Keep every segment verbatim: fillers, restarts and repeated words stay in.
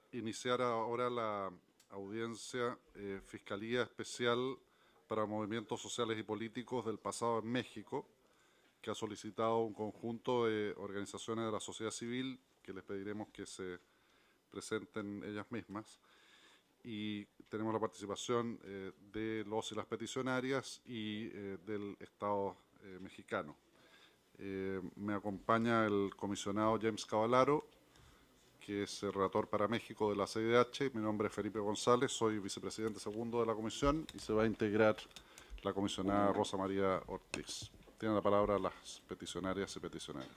iniciar ahora la audiencia eh, Fiscalía Especial para Movimientos Sociales y Políticos del Pasado en México, que ha solicitado un conjunto de organizaciones de la sociedad civil, que les pediremos que se presenten ellas mismas. Y tenemos la participación eh, de los y las peticionarias y eh, del Estado eh, mexicano. Eh, me acompaña el comisionado James Cavallaro, que es el relator para México de la C I D H. Mi nombre es Felipe González, soy vicepresidente segundo de la comisión y se va a integrar la comisionada Rosa María Ortiz. Tienen la palabra las peticionarias y peticionarios.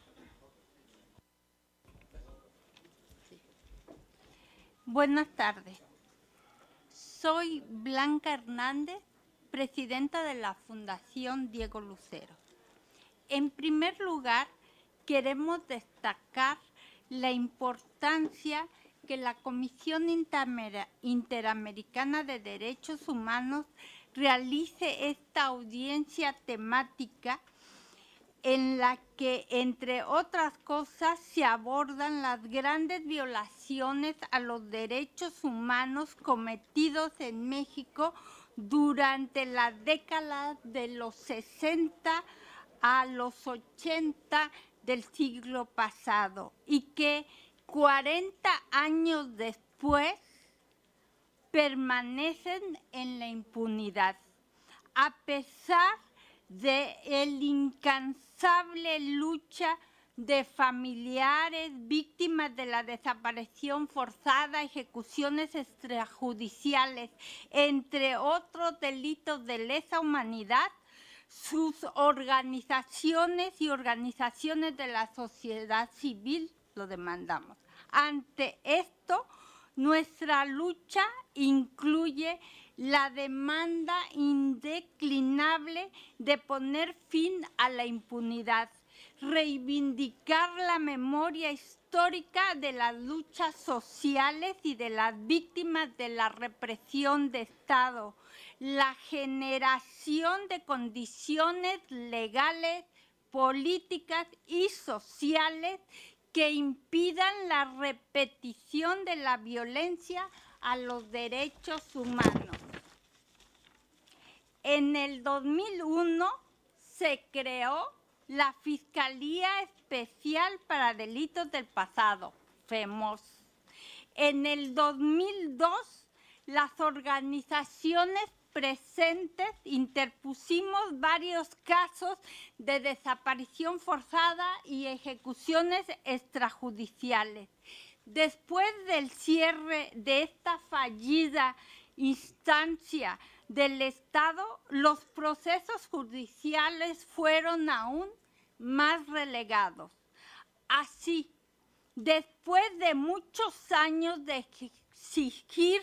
Buenas tardes. Soy Blanca Hernández, presidenta de la Fundación Diego Lucero. En primer lugar, queremos destacar la importancia que la Comisión Interamericana de Derechos Humanos realice esta audiencia temática en la que, entre otras cosas, se abordan las grandes violaciones a los derechos humanos cometidos en México durante la década de los sesenta a los ochenta del siglo pasado y que cuarenta años después permanecen en la impunidad, a pesar de el incansable lucha de familiares víctimas de la desaparición forzada, ejecuciones extrajudiciales, entre otros delitos de lesa humanidad. Sus organizaciones y organizaciones de la sociedad civil lo demandamos. Ante esto, nuestra lucha incluye la demanda indeclinable de poner fin a la impunidad, reivindicar la memoria histórica de las luchas sociales y de las víctimas de la represión de Estado, la generación de condiciones legales, políticas y sociales que impidan la repetición de la violencia a los derechos humanos. En el dos mil uno se creó la Fiscalía Especial para Delitos del Pasado, FEMOS. En el dos mil dos, las organizaciones presentes interpusimos varios casos de desaparición forzada y ejecuciones extrajudiciales. Después del cierre de esta fallida instancia del Estado, los procesos judiciales fueron aún más relegados. Así, después de muchos años de exigir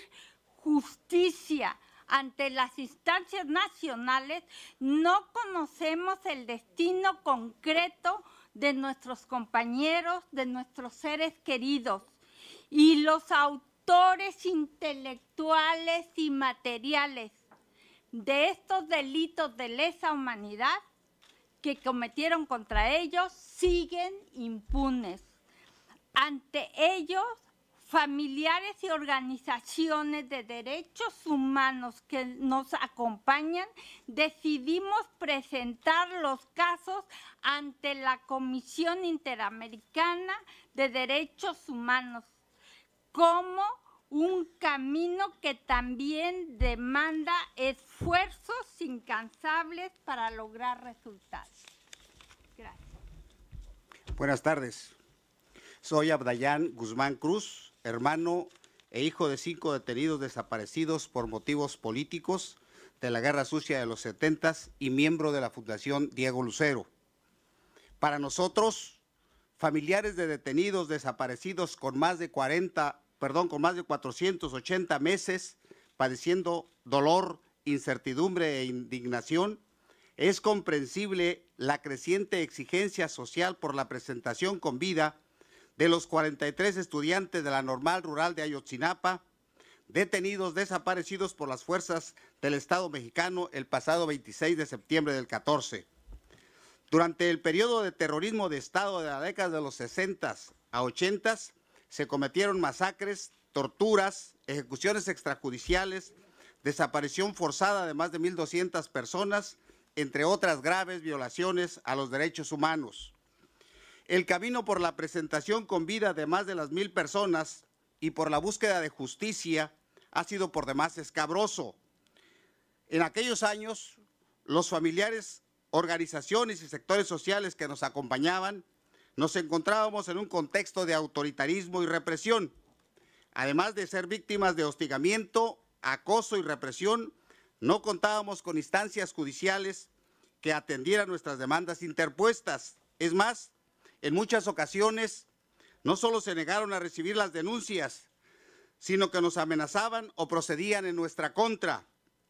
justicia ante las instancias nacionales, no conocemos el destino concreto de nuestros compañeros, de nuestros seres queridos, y los autores intelectuales y materiales de estos delitos de lesa humanidad que cometieron contra ellos siguen impunes. Ante ellos, familiares y organizaciones de derechos humanos que nos acompañan, decidimos presentar los casos ante la Comisión Interamericana de Derechos Humanos como un camino que también demanda esfuerzos incansables para lograr resultados. Gracias. Buenas tardes. Soy Abdayán Guzmán Cruz, hermano e hijo de cinco detenidos desaparecidos por motivos políticos de la Guerra Sucia de los setentas y miembro de la Fundación Diego Lucero. Para nosotros, familiares de detenidos desaparecidos con más de cuarenta, perdón, con más de cuatrocientos ochenta meses, padeciendo dolor, incertidumbre e indignación, es comprensible la creciente exigencia social por la presentación con vida de los cuarenta y tres estudiantes de la Normal Rural de Ayotzinapa, detenidos desaparecidos por las fuerzas del Estado mexicano el pasado veintiséis de septiembre del catorce. Durante el periodo de terrorismo de Estado de la década de los sesentas a ochentas, se cometieron masacres torturas, ejecuciones extrajudiciales, desaparición forzada de más de mil doscientas personas, entre otras graves violaciones a los derechos humanos. El camino por la presentación con vida de más de las mil personas y por la búsqueda de justicia ha sido por demás escabroso. En aquellos años, los familiares, organizaciones y sectores sociales que nos acompañaban, nos encontrábamos en un contexto de autoritarismo y represión. Además de ser víctimas de hostigamiento, acoso y represión, no contábamos con instancias judiciales que atendieran nuestras demandas interpuestas. Es más, en muchas ocasiones no solo se negaron a recibir las denuncias, sino que nos amenazaban o procedían en nuestra contra.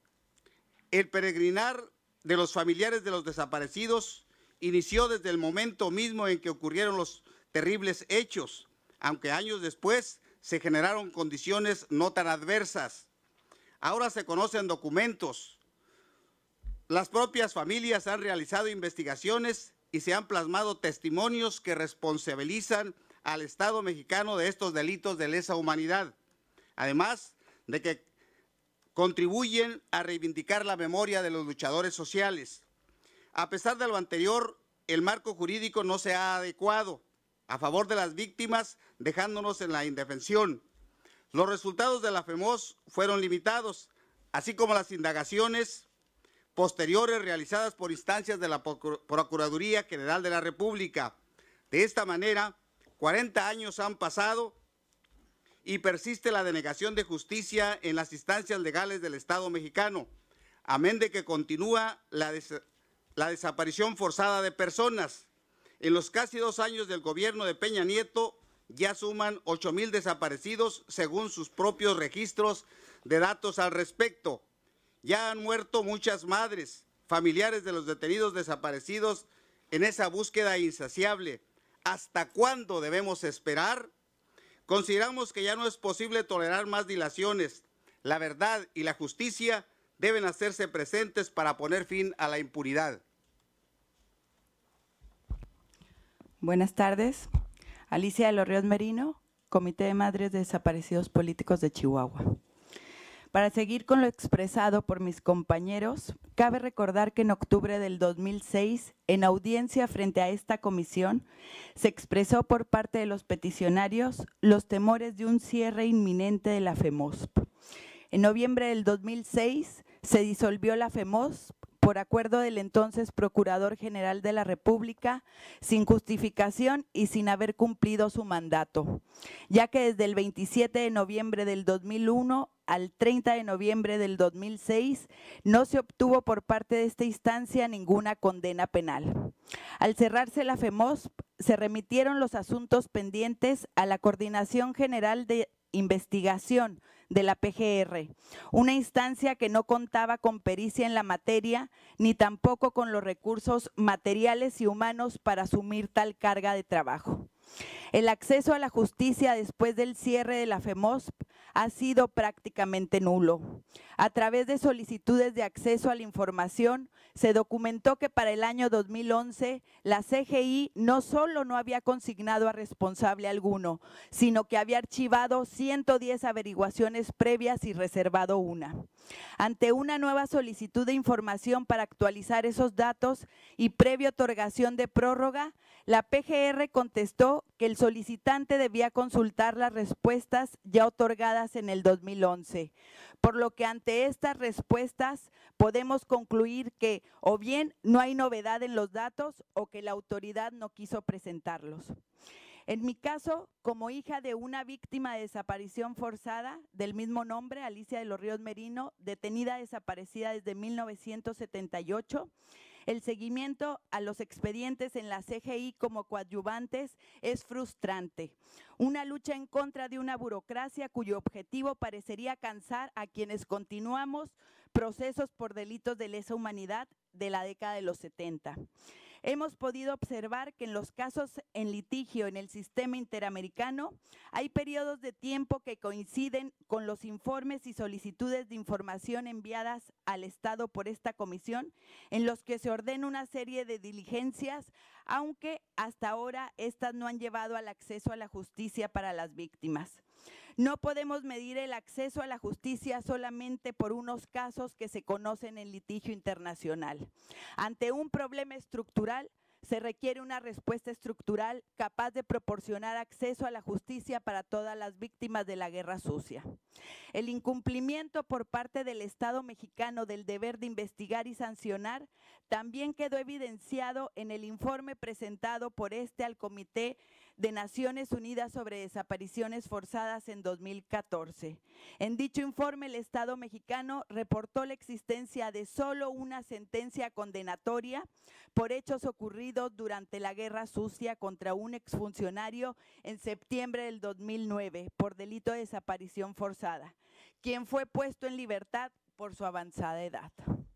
El peregrinar de los familiares de los desaparecidos inició desde el momento mismo en que ocurrieron los terribles hechos, aunque años después se generaron condiciones no tan adversas. Ahora se conocen documentos. Las propias familias han realizado investigaciones y se han plasmado testimonios que responsabilizan al Estado mexicano de estos delitos de lesa humanidad, además de que contribuyen a reivindicar la memoria de los luchadores sociales. A pesar de lo anterior, el marco jurídico no se ha adecuado a favor de las víctimas, dejándonos en la indefensión. Los resultados de la FEMOS fueron limitados, así como las indagaciones posteriores realizadas por instancias de la Procuraduría General de la República. De esta manera, cuarenta años han pasado y persiste la denegación de justicia en las instancias legales del Estado mexicano, amén de que continúa la, des la desaparición forzada de personas. En los casi dos años del gobierno de Peña Nieto ya suman ocho mil desaparecidos según sus propios registros de datos al respecto. Ya han muerto muchas madres, familiares de los detenidos desaparecidos en esa búsqueda insaciable. ¿Hasta cuándo debemos esperar? Consideramos que ya no es posible tolerar más dilaciones. La verdad y la justicia deben hacerse presentes para poner fin a la impunidad. Buenas tardes. Alicia de los Ríos Merino, Comité de Madres de Desaparecidos Políticos de Chihuahua. Para seguir con lo expresado por mis compañeros, cabe recordar que en octubre del dos mil seis, en audiencia frente a esta comisión, se expresó por parte de los peticionarios los temores de un cierre inminente de la FEMOSP. En noviembre del dos mil seis se disolvió la FEMOSP por acuerdo del entonces Procurador General de la República, sin justificación y sin haber cumplido su mandato, ya que desde el veintisiete de noviembre del dos mil uno al treinta de noviembre del dos mil seis no se obtuvo por parte de esta instancia ninguna condena penal. Al cerrarse la FEMOSP, se remitieron los asuntos pendientes a la Coordinación General de Investigación de la P G R, una instancia que no contaba con pericia en la materia, ni tampoco con los recursos materiales y humanos para asumir tal carga de trabajo. El acceso a la justicia después del cierre de la FEMOSP ha sido prácticamente nulo. A través de solicitudes de acceso a la información, se documentó que para el año dos mil once la C G I no solo no había consignado a responsable alguno, sino que había archivado ciento diez averiguaciones previas y reservado una. Ante una nueva solicitud de información para actualizar esos datos y previa otorgación de prórroga, la P G R contestó que el solicitante debía consultar las respuestas ya otorgadas en el dos mil once, por lo que ante estas respuestas podemos concluir que o bien no hay novedad en los datos o que la autoridad no quiso presentarlos. En mi caso, como hija de una víctima de desaparición forzada del mismo nombre, Alicia de los Ríos Merino, detenida desaparecida desde mil novecientos setenta y ocho, el seguimiento a los expedientes en la C G I como coadyuvantes es frustrante. Una lucha en contra de una burocracia cuyo objetivo parecería cansar a quienes continuamos procesos por delitos de lesa humanidad de la década de los setenta. Hemos podido observar que en los casos en litigio en el sistema interamericano hay periodos de tiempo que coinciden con los informes y solicitudes de información enviadas al Estado por esta comisión, en los que se ordena una serie de diligencias, aunque hasta ahora estas no han llevado al acceso a la justicia para las víctimas. No podemos medir el acceso a la justicia solamente por unos casos que se conocen en litigio internacional. Ante un problema estructural, se requiere una respuesta estructural capaz de proporcionar acceso a la justicia para todas las víctimas de la guerra sucia. El incumplimiento por parte del Estado mexicano del deber de investigar y sancionar también quedó evidenciado en el informe presentado por este al Comité de Naciones Unidas sobre Desapariciones Forzadas en dos mil catorce. En dicho informe, el Estado mexicano reportó la existencia de solo una sentencia condenatoria por hechos ocurridos durante la Guerra Sucia contra un exfuncionario en septiembre del dos mil nueve por delito de desaparición forzada, quien fue puesto en libertad por su avanzada edad.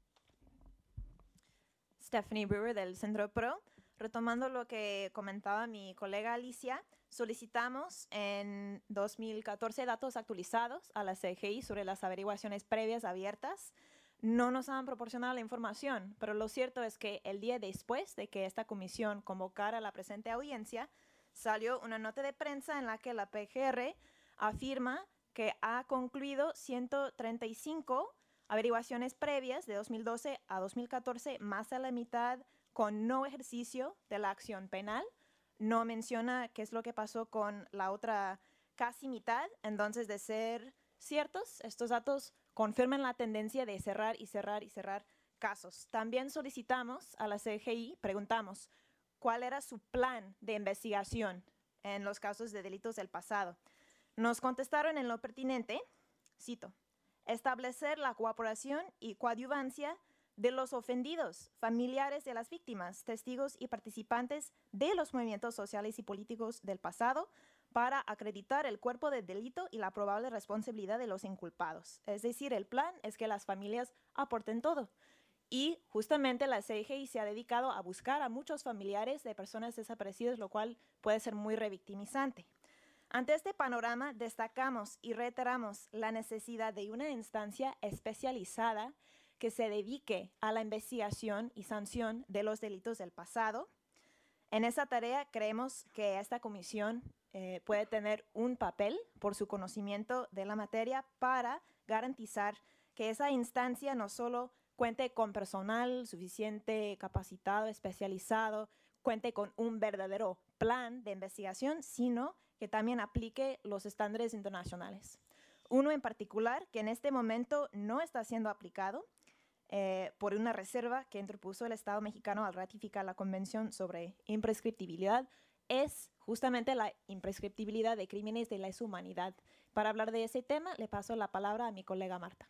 Stephanie Brewer del Centro Pro. Retomando lo que comentaba mi colega Alicia, solicitamos en dos mil catorce datos actualizados a la C G I sobre las averiguaciones previas abiertas. No nos han proporcionado la información, pero lo cierto es que el día después de que esta comisión convocara la presente audiencia, salió una nota de prensa en la que la P G R afirma que ha concluido ciento treinta y cinco averiguaciones previas de dos mil doce a dos mil catorce, más de la mitad con no ejercicio de la acción penal. No menciona qué es lo que pasó con la otra casi mitad. Entonces, de ser ciertos, estos datos confirman la tendencia de cerrar y cerrar y cerrar casos. También solicitamos a la C G I, preguntamos, ¿cuál era su plan de investigación en los casos de delitos del pasado? Nos contestaron en lo pertinente, cito, establecer la cooperación y coadyuvancia de los ofendidos, familiares de las víctimas, testigos y participantes de los movimientos sociales y políticos del pasado para acreditar el cuerpo del delito y la probable responsabilidad de los inculpados. Es decir, el plan es que las familias aporten todo. Y justamente la C G I se ha dedicado a buscar a muchos familiares de personas desaparecidas, lo cual puede ser muy revictimizante. Ante este panorama, destacamos y reiteramos la necesidad de una instancia especializada que se dedique a la investigación y sanción de los delitos del pasado. En esa tarea creemos que esta comisión eh, puede tener un papel por su conocimiento de la materia para garantizar que esa instancia no solo cuente con personal suficiente, capacitado, especializado, cuente con un verdadero plan de investigación, sino que también aplique los estándares internacionales. Uno en particular que en este momento no está siendo aplicado eh, por una reserva que interpuso el Estado mexicano al ratificar la Convención sobre Imprescriptibilidad es justamente la imprescriptibilidad de crímenes de lesa humanidad. Para hablar de ese tema, le paso la palabra a mi colega Marta.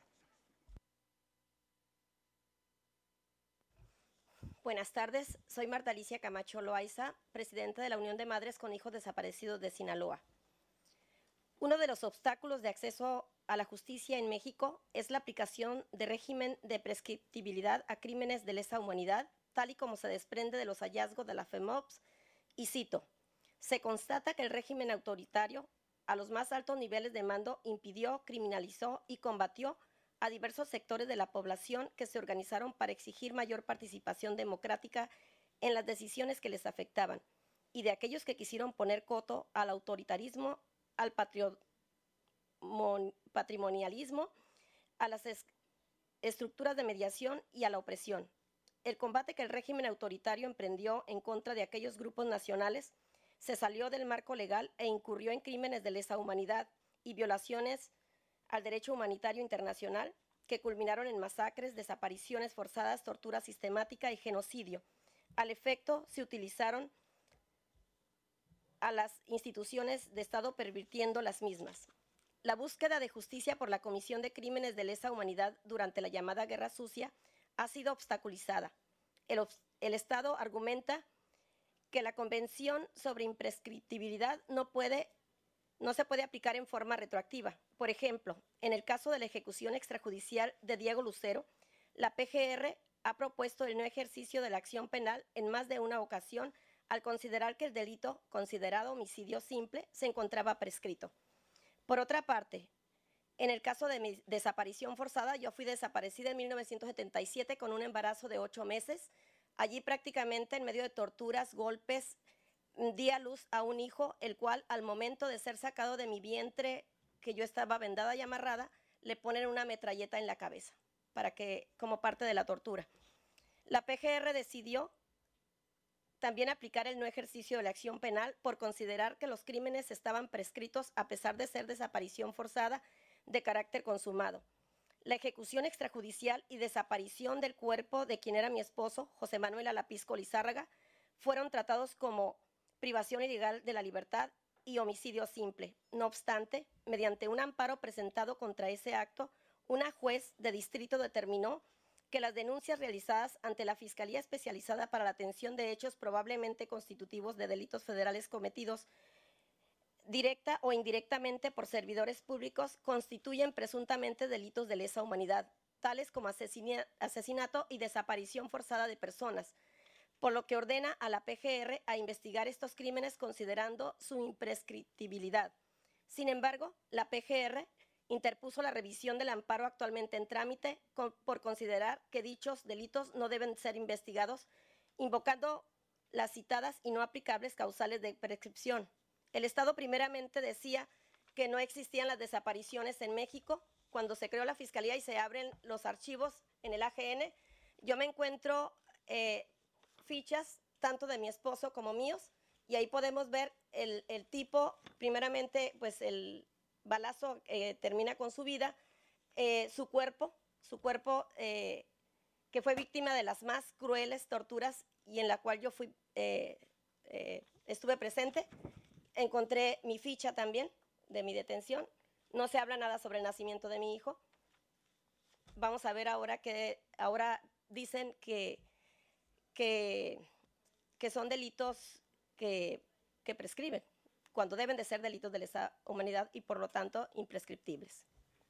Buenas tardes, soy Marta Alicia Camacho Loaiza, presidenta de la Unión de Madres con Hijos Desaparecidos de Sinaloa. Uno de los obstáculos de acceso a la justicia en México es la aplicación de régimen de prescriptibilidad a crímenes de lesa humanidad, tal y como se desprende de los hallazgos de la FEMOPS, y cito, se constata que el régimen autoritario a los más altos niveles de mando impidió, criminalizó y combatió a diversos sectores de la población que se organizaron para exigir mayor participación democrática en las decisiones que les afectaban, y de aquellos que quisieron poner coto al autoritarismo, al patrimonialismo, a las estructuras de mediación y a la opresión. El combate que el régimen autoritario emprendió en contra de aquellos grupos nacionales se salió del marco legal e incurrió en crímenes de lesa humanidad y violaciones al derecho humanitario internacional que culminaron en masacres, desapariciones forzadas, tortura sistemática y genocidio. Al efecto, se utilizaron a las instituciones de Estado pervirtiendo las mismas. La búsqueda de justicia por la Comisión de Crímenes de Lesa Humanidad durante la llamada Guerra Sucia ha sido obstaculizada. El, el Estado argumenta que la Convención sobre Imprescriptibilidad no puede no se puede aplicar en forma retroactiva. Por ejemplo, en el caso de la ejecución extrajudicial de Diego Lucero, la P G R ha propuesto el no ejercicio de la acción penal en más de una ocasión al considerar que el delito, considerado homicidio simple, se encontraba prescrito. Por otra parte, en el caso de mi desaparición forzada, yo fui desaparecida en mil novecientos setenta y siete con un embarazo de ocho meses. Allí prácticamente en medio de torturas, golpes, di a luz a un hijo, el cual al momento de ser sacado de mi vientre, que yo estaba vendada y amarrada, le ponen una metralleta en la cabeza, para que, como parte de la tortura. La P G R decidió también aplicar el no ejercicio de la acción penal por considerar que los crímenes estaban prescritos a pesar de ser desaparición forzada de carácter consumado. La ejecución extrajudicial y desaparición del cuerpo de quien era mi esposo, José Manuel Alapisco Lizárraga, fueron tratados como privación ilegal de la libertad y homicidio simple. No obstante, mediante un amparo presentado contra ese acto, una juez de distrito determinó que las denuncias realizadas ante la Fiscalía Especializada para la Atención de Hechos probablemente constitutivos de delitos federales cometidos directa o indirectamente por servidores públicos constituyen presuntamente delitos de lesa humanidad, tales como asesinato y desaparición forzada de personas, por lo que ordena a la P G R a investigar estos crímenes considerando su imprescriptibilidad. Sin embargo, la P G R interpuso la revisión del amparo actualmente en trámite con, por considerar que dichos delitos no deben ser investigados, invocando las citadas y no aplicables causales de prescripción. El Estado primeramente decía que no existían las desapariciones en México. Cuando se creó la Fiscalía y se abren los archivos en el A G N, yo me encuentro eh, fichas tanto de mi esposo como míos, y ahí podemos ver el, el tipo, primeramente, pues el balazo eh, termina con su vida, eh, su cuerpo, su cuerpo eh, que fue víctima de las más crueles torturas y en la cual yo fui, eh, eh, estuve presente. Encontré mi ficha también de mi detención. No se habla nada sobre el nacimiento de mi hijo. Vamos a ver ahora que ahora dicen que, que, que son delitos que, que prescriben, cuando deben de ser delitos de lesa humanidad y por lo tanto imprescriptibles.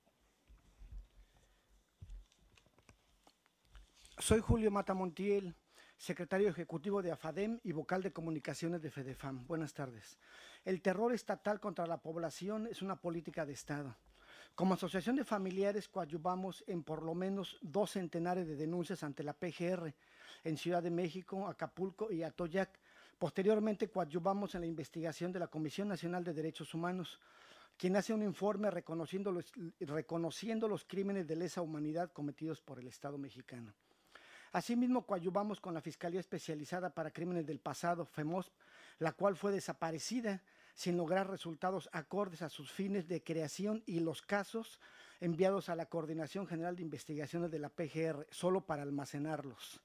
Soy Julio Matamontiel, secretario ejecutivo de AFADEM y vocal de comunicaciones de FEDEFAM. Buenas tardes. El terror estatal contra la población es una política de Estado. Como asociación de familiares coadyuvamos en por lo menos dos centenares de denuncias ante la P G R en Ciudad de México, Acapulco y Atoyac. Posteriormente coadyuvamos en la investigación de la Comisión Nacional de Derechos Humanos, quien hace un informe reconociendo los, reconociendo los crímenes de lesa humanidad cometidos por el Estado mexicano. Asimismo, coadyuvamos con la Fiscalía Especializada para Crímenes del Pasado, FEMOSP, la cual fue desaparecida sin lograr resultados acordes a sus fines de creación y los casos enviados a la Coordinación General de Investigaciones de la P G R, solo para almacenarlos.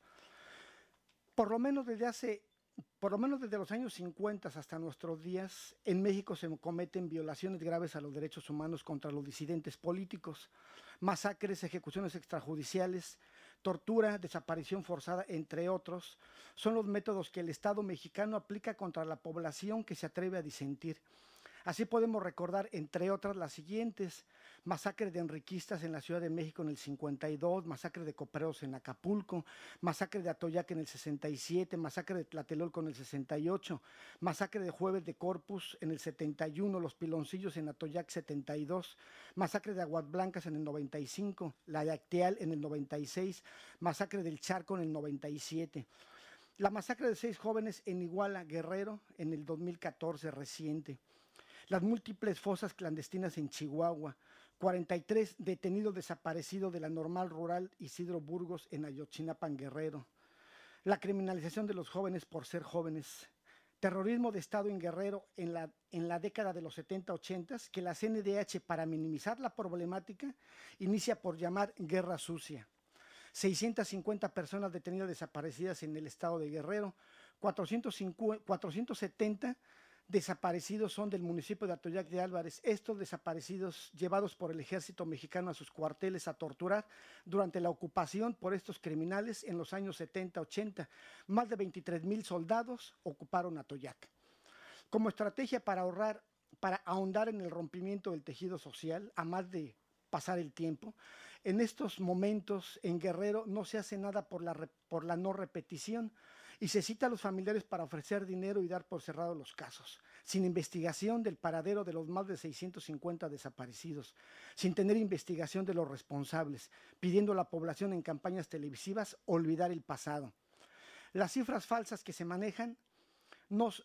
Por lo menos desde hace, por lo menos desde los años cincuenta hasta nuestros días, en México se cometen violaciones graves a los derechos humanos contra los disidentes políticos, masacres, ejecuciones extrajudiciales, tortura, desaparición forzada, entre otros, son los métodos que el Estado mexicano aplica contra la población que se atreve a disentir. Así podemos recordar, entre otras, las siguientes: masacre de enriquistas en la Ciudad de México en el cincuenta y dos, masacre de coperos en Acapulco, masacre de Atoyac en el sesenta y siete, masacre de Tlatelolco en el sesenta y ocho, masacre de Jueves de Corpus en el setenta y uno, los Piloncillos en Atoyac setenta y dos, masacre de Aguas Blancas en el noventa y cinco, la de Acteal en el noventa y seis, masacre del Charco en el noventa y siete. La masacre de seis jóvenes en Iguala, Guerrero, en el dos mil catorce, reciente. Las múltiples fosas clandestinas en Chihuahua, cuarenta y tres detenidos desaparecidos de la normal rural Isidro Burgos en Ayotzinapan, Guerrero. La criminalización de los jóvenes por ser jóvenes. Terrorismo de Estado en Guerrero en la, en la década de los setenta ochenta, que la C N D H, para minimizar la problemática, inicia por llamar guerra sucia. seiscientas cincuenta personas detenidas desaparecidas en el estado de Guerrero, cuatrocientos setenta desaparecidos son del municipio de Atoyac de Álvarez. Estos desaparecidos llevados por el ejército mexicano a sus cuarteles a torturar durante la ocupación por estos criminales en los años setenta ochenta. Más de veintitrés mil soldados ocuparon Atoyac. Como estrategia para ahorrar, para ahondar en el rompimiento del tejido social, a más de pasar el tiempo, en estos momentos en Guerrero no se hace nada por la, por la no repetición, y se cita a los familiares para ofrecer dinero y dar por cerrados los casos, sin investigación del paradero de los más de seiscientos cincuenta desaparecidos, sin tener investigación de los responsables, pidiendo a la población en campañas televisivas olvidar el pasado. Las cifras falsas que se manejan nos,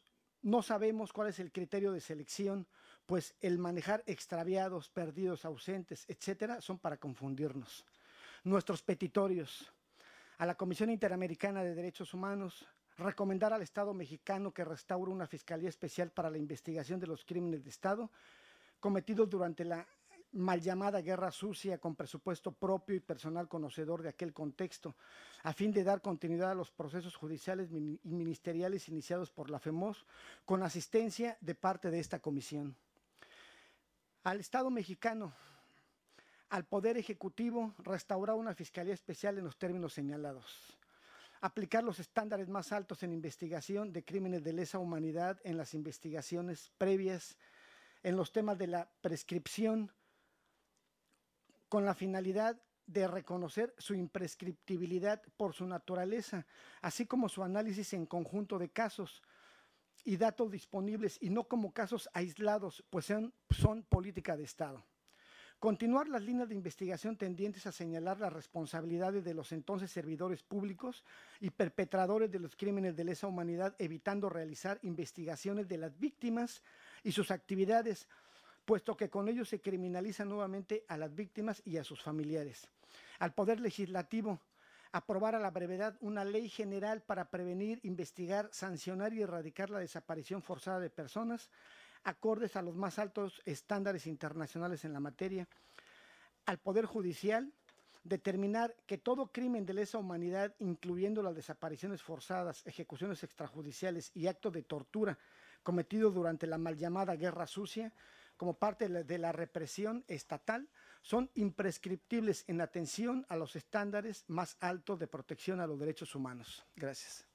No sabemos cuál es el criterio de selección, pues el manejar extraviados, perdidos, ausentes, etcétera, son para confundirnos. Nuestros petitorios a la Comisión Interamericana de Derechos Humanos, recomendar al Estado mexicano que restaure una Fiscalía Especial para la investigación de los crímenes de Estado cometidos durante la mal llamada Guerra Sucia, con presupuesto propio y personal conocedor de aquel contexto, a fin de dar continuidad a los procesos judiciales y ministeriales iniciados por la FEMOS, con asistencia de parte de esta comisión. Al Estado mexicano, al Poder Ejecutivo, restaurar una Fiscalía Especial en los términos señalados. Aplicar los estándares más altos en investigación de crímenes de lesa humanidad en las investigaciones previas, en los temas de la prescripción, con la finalidad de reconocer su imprescriptibilidad por su naturaleza, así como su análisis en conjunto de casos y datos disponibles y no como casos aislados, pues son, son política de Estado. Continuar las líneas de investigación tendientes a señalar las responsabilidades de los entonces servidores públicos y perpetradores de los crímenes de lesa humanidad, evitando realizar investigaciones de las víctimas y sus actividades, puesto que con ello se criminaliza nuevamente a las víctimas y a sus familiares. Al Poder Legislativo, aprobar a la brevedad una ley general para prevenir, investigar, sancionar y erradicar la desaparición forzada de personas, acordes a los más altos estándares internacionales en la materia. Al Poder Judicial, determinar que todo crimen de lesa humanidad, incluyendo las desapariciones forzadas, ejecuciones extrajudiciales y actos de tortura cometidos durante la mal llamada Guerra Sucia, como parte de la represión estatal, son imprescriptibles en atención a los estándares más altos de protección a los derechos humanos. Gracias.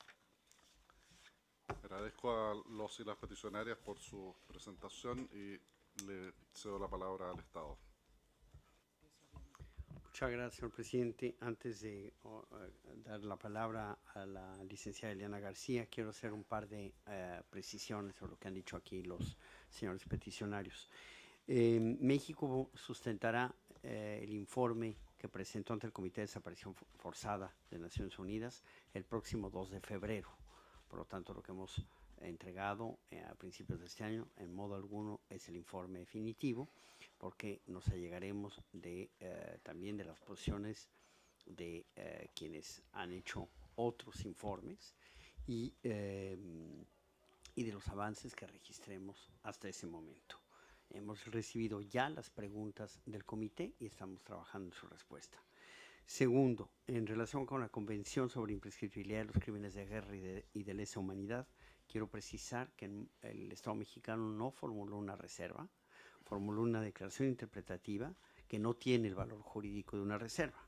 Agradezco a los y las peticionarias por su presentación y le cedo la palabra al Estado. Muchas gracias, señor presidente. Antes de uh, dar la palabra a la licenciada Eliana García, quiero hacer un par de uh, precisiones sobre lo que han dicho aquí los señores peticionarios. Eh, México sustentará eh, el informe que presentó ante el Comité de Desaparición Forzada de Naciones Unidas el próximo dos de febrero. Por lo tanto, lo que hemos entregado eh, a principios de este año, en modo alguno, es el informe definitivo, porque nos allegaremos de, eh, también de las posiciones de eh, quienes han hecho otros informes y, eh, y de los avances que registremos hasta ese momento. Hemos recibido ya las preguntas del comité y estamos trabajando en su respuesta. Segundo, en relación con la Convención sobre Imprescriptibilidad de los Crímenes de Guerra y de, y de Lesa Humanidad, quiero precisar que el Estado mexicano no formuló una reserva, formuló una declaración interpretativa que no tiene el valor jurídico de una reserva.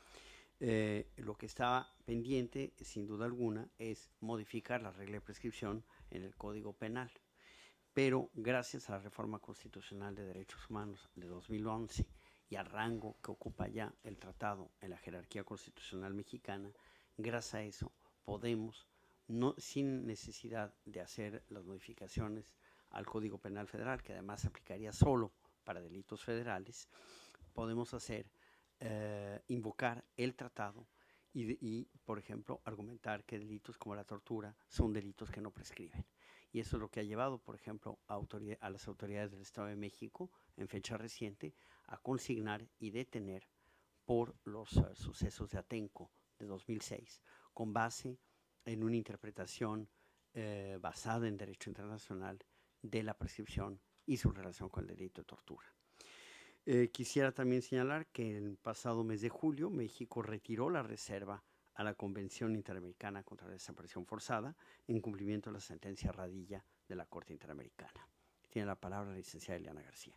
Eh, lo que estaba pendiente, sin duda alguna, es modificar la regla de prescripción en el Código Penal. Pero gracias a la reforma constitucional de derechos humanos de dos mil once y al rango que ocupa ya el tratado en la jerarquía constitucional mexicana, gracias a eso podemos, no, sin necesidad de hacer las modificaciones al Código Penal Federal, que además se aplicaría solo para delitos federales, podemos hacer, eh, invocar el tratado y, y, por ejemplo, argumentar que delitos como la tortura son delitos que no prescriben. Y eso es lo que ha llevado, por ejemplo, a, a las autoridades del Estado de México, en fecha reciente, a consignar y detener por los uh, sucesos de Atenco de dos mil seis, con base en una interpretación eh, basada en derecho internacional de la prescripción y su relación con el delito de tortura. Eh, quisiera también señalar que el pasado mes de julio México retiró la reserva a la Convención Interamericana contra la Desaparición Forzada en cumplimiento de la sentencia Radilla de la Corte Interamericana. Tiene la palabra la licenciada Eliana García.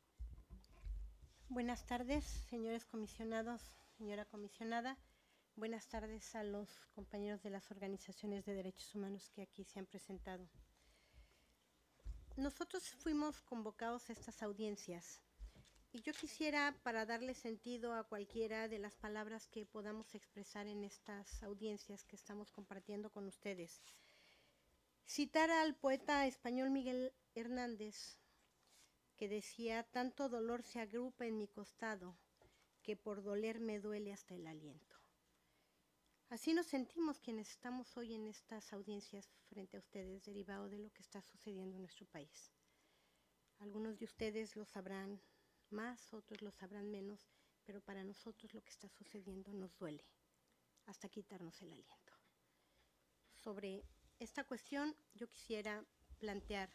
Buenas tardes, señores comisionados, señora comisionada. Buenas tardes a los compañeros de las organizaciones de derechos humanos que aquí se han presentado. Nosotros fuimos convocados a estas audiencias y yo quisiera, para darle sentido a cualquiera de las palabras que podamos expresar en estas audiencias que estamos compartiendo con ustedes, citar al poeta español Miguel Hernández, que decía: tanto dolor se agrupa en mi costado, que por doler me duele hasta el aliento. Así nos sentimos quienes estamos hoy en estas audiencias frente a ustedes, derivado de lo que está sucediendo en nuestro país. Algunos de ustedes lo sabrán más, otros lo sabrán menos, pero para nosotros lo que está sucediendo nos duele, hasta quitarnos el aliento. Sobre esta cuestión yo quisiera plantear,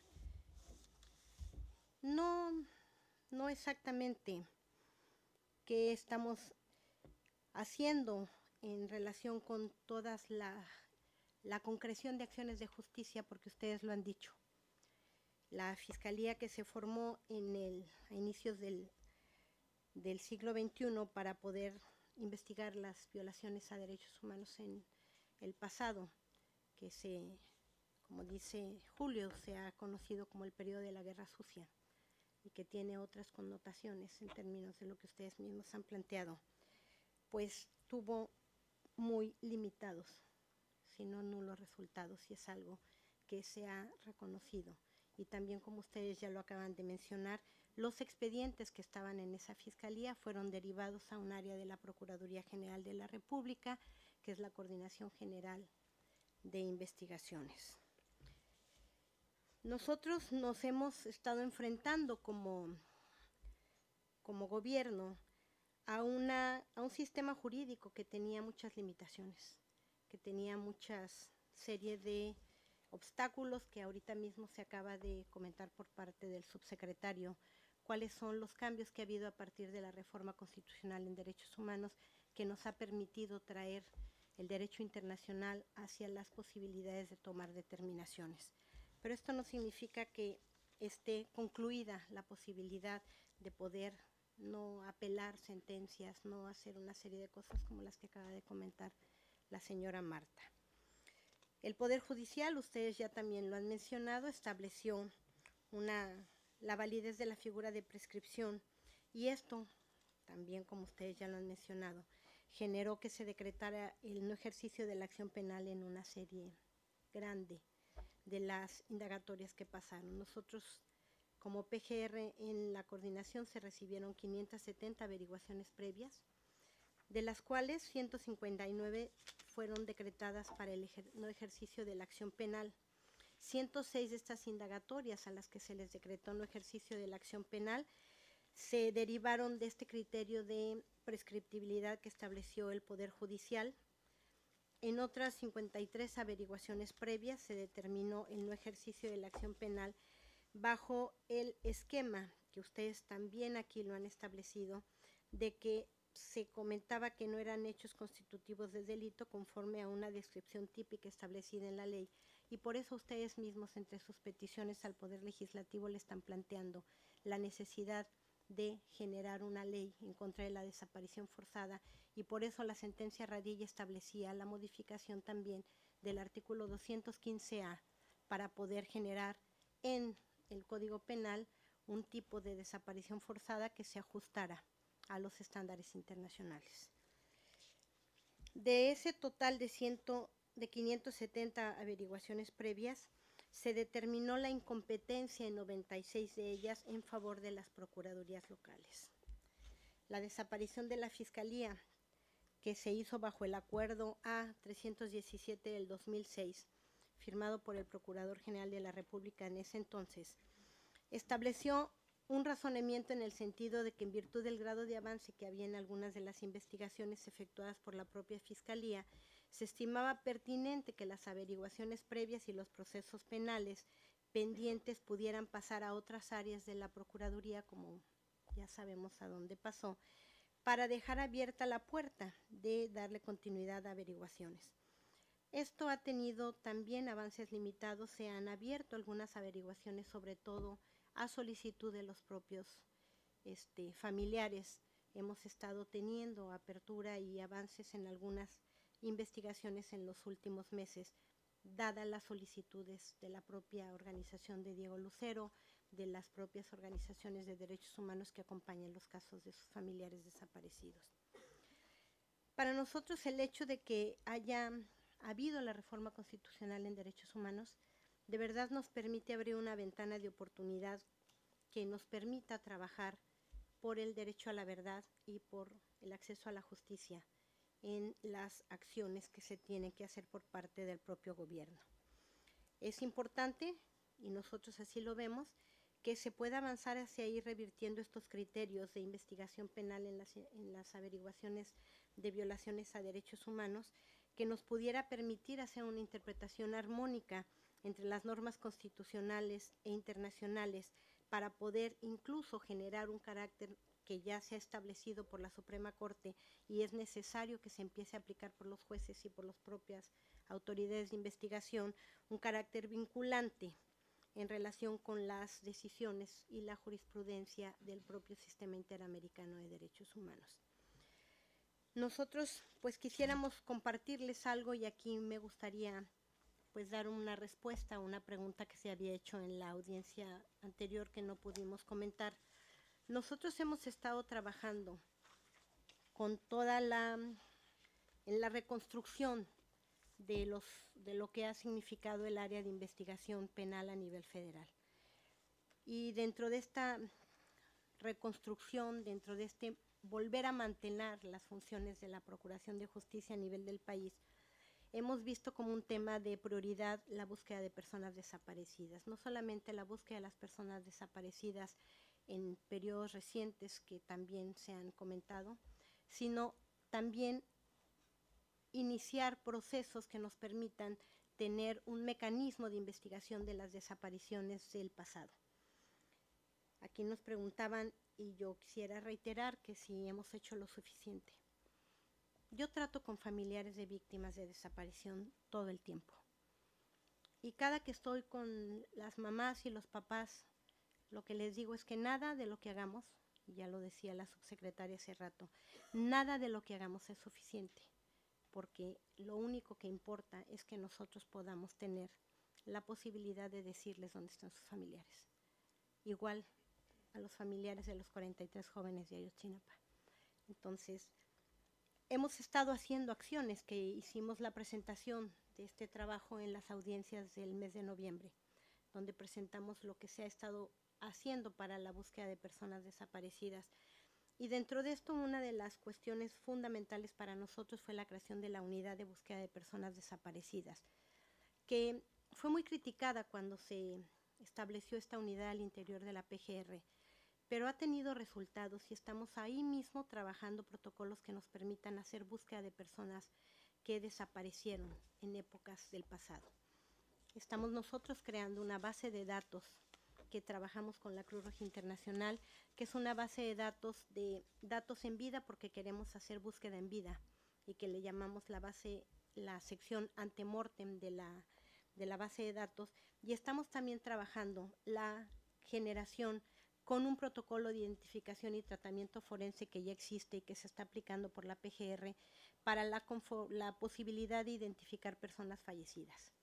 no, no exactamente qué estamos haciendo en relación con toda la, la concreción de acciones de justicia, porque ustedes lo han dicho. La fiscalía que se formó en el, a inicios del, del siglo veintiuno para poder investigar las violaciones a derechos humanos en el pasado, que se, como dice Julio, se ha conocido como el periodo de la Guerra Sucia y que tiene otras connotaciones en términos de lo que ustedes mismos han planteado, pues tuvo muy limitados, si no nulos resultados, y es algo que se ha reconocido. Y también, como ustedes ya lo acaban de mencionar, los expedientes que estaban en esa fiscalía fueron derivados a un área de la Procuraduría General de la República, que es la Coordinación General de Investigaciones. Nosotros nos hemos estado enfrentando como, como gobierno a, una, a un sistema jurídico que tenía muchas limitaciones, que tenía muchas serie de obstáculos que ahorita mismo se acaba de comentar por parte del subsecretario, cuáles son los cambios que ha habido a partir de la reforma constitucional en derechos humanos que nos ha permitido traer el derecho internacional hacia las posibilidades de tomar determinaciones. Pero esto no significa que esté concluida la posibilidad de poder no apelar sentencias, no hacer una serie de cosas como las que acaba de comentar la señora Marta. El Poder Judicial, ustedes ya también lo han mencionado, estableció una, la validez de la figura de prescripción, y esto, también como ustedes ya lo han mencionado, generó que se decretara el no ejercicio de la acción penal en una serie grande de las indagatorias que pasaron. Nosotros, como P G R, en la coordinación se recibieron quinientas setenta averiguaciones previas, de las cuales ciento cincuenta y nueve fueron decretadas para el ejer no ejercicio de la acción penal. ciento seis de estas indagatorias a las que se les decretó no ejercicio de la acción penal se derivaron de este criterio de prescriptibilidad que estableció el Poder Judicial. En otras cincuenta y tres averiguaciones previas se determinó el no ejercicio de la acción penal bajo el esquema que ustedes también aquí lo han establecido, de que se comentaba que no eran hechos constitutivos de delito conforme a una descripción típica establecida en la ley, y por eso ustedes mismos entre sus peticiones al Poder Legislativo le están planteando la necesidad de generar una ley en contra de la desaparición forzada, y por eso la sentencia Radilla establecía la modificación también del artículo doscientos quince A para poder generar en el Código Penal un tipo de desaparición forzada que se ajustara a los estándares internacionales. De ese total de, ciento, de quinientas setenta averiguaciones previas, se determinó la incompetencia en noventa y seis de ellas en favor de las procuradurías locales. La desaparición de la Fiscalía, que se hizo bajo el acuerdo A trescientos diecisiete del dos mil seis, firmado por el Procurador General de la República en ese entonces, estableció un razonamiento en el sentido de que, en virtud del grado de avance que había en algunas de las investigaciones efectuadas por la propia Fiscalía, se estimaba pertinente que las averiguaciones previas y los procesos penales pendientes pudieran pasar a otras áreas de la Procuraduría, como ya sabemos a dónde pasó, para dejar abierta la puerta de darle continuidad a averiguaciones. Esto ha tenido también avances limitados, se han abierto algunas averiguaciones, sobre todo a solicitud de los propios este, familiares. Hemos estado teniendo apertura y avances en algunas investigaciones en los últimos meses, dadas las solicitudes de la propia organización de Diego Lucero, de las propias organizaciones de derechos humanos que acompañan los casos de sus familiares desaparecidos. Para nosotros, el hecho de que haya habido la reforma constitucional en derechos humanos de verdad nos permite abrir una ventana de oportunidad que nos permita trabajar por el derecho a la verdad y por el acceso a la justicia en las acciones que se tienen que hacer por parte del propio gobierno. Es importante, y nosotros así lo vemos, que se pueda avanzar hacia ahí revirtiendo estos criterios de investigación penal en las, en las averiguaciones de violaciones a derechos humanos, que nos pudiera permitir hacer una interpretación armónica entre las normas constitucionales e internacionales para poder incluso generar un carácter que ya se ha establecido por la Suprema Corte y es necesario que se empiece a aplicar por los jueces y por las propias autoridades de investigación, un carácter vinculante en relación con las decisiones y la jurisprudencia del propio sistema interamericano de derechos humanos. Nosotros pues quisiéramos compartirles algo y aquí me gustaría pues dar una respuesta a una pregunta que se había hecho en la audiencia anterior que no pudimos comentar. Nosotros hemos estado trabajando con toda la, en la reconstrucción de, los, de lo que ha significado el área de investigación penal a nivel federal. Y dentro de esta reconstrucción, dentro de este volver a mantener las funciones de la Procuración de Justicia a nivel del país, hemos visto como un tema de prioridad la búsqueda de personas desaparecidas, no solamente la búsqueda de las personas desaparecidas en periodos recientes que también se han comentado, sino también iniciar procesos que nos permitan tener un mecanismo de investigación de las desapariciones del pasado. Aquí nos preguntaban, y yo quisiera reiterar que si hemos hecho lo suficiente. Yo trato con familiares de víctimas de desaparición todo el tiempo. Y cada que estoy con las mamás y los papás, lo que les digo es que nada de lo que hagamos, y ya lo decía la subsecretaria hace rato, nada de lo que hagamos es suficiente, porque lo único que importa es que nosotros podamos tener la posibilidad de decirles dónde están sus familiares. Igual a los familiares de los cuarenta y tres jóvenes de Ayotzinapa. Entonces, hemos estado haciendo acciones que hicimos la presentación de este trabajo en las audiencias del mes de noviembre, donde presentamos lo que se ha estado haciendo para la búsqueda de personas desaparecidas. Y dentro de esto, una de las cuestiones fundamentales para nosotros fue la creación de la Unidad de Búsqueda de Personas Desaparecidas, que fue muy criticada cuando se estableció esta unidad al interior de la P G R, pero ha tenido resultados y estamos ahí mismo trabajando protocolos que nos permitan hacer búsqueda de personas que desaparecieron en épocas del pasado. Estamos nosotros creando una base de datos que trabajamos con la Cruz Roja Internacional, que es una base de datos de datos en vida porque queremos hacer búsqueda en vida y que le llamamos la base, la sección antemortem de la, de la base de datos, y estamos también trabajando la generación con un protocolo de identificación y tratamiento forense que ya existe y que se está aplicando por la P G R para la, la posibilidad de identificar personas fallecidas.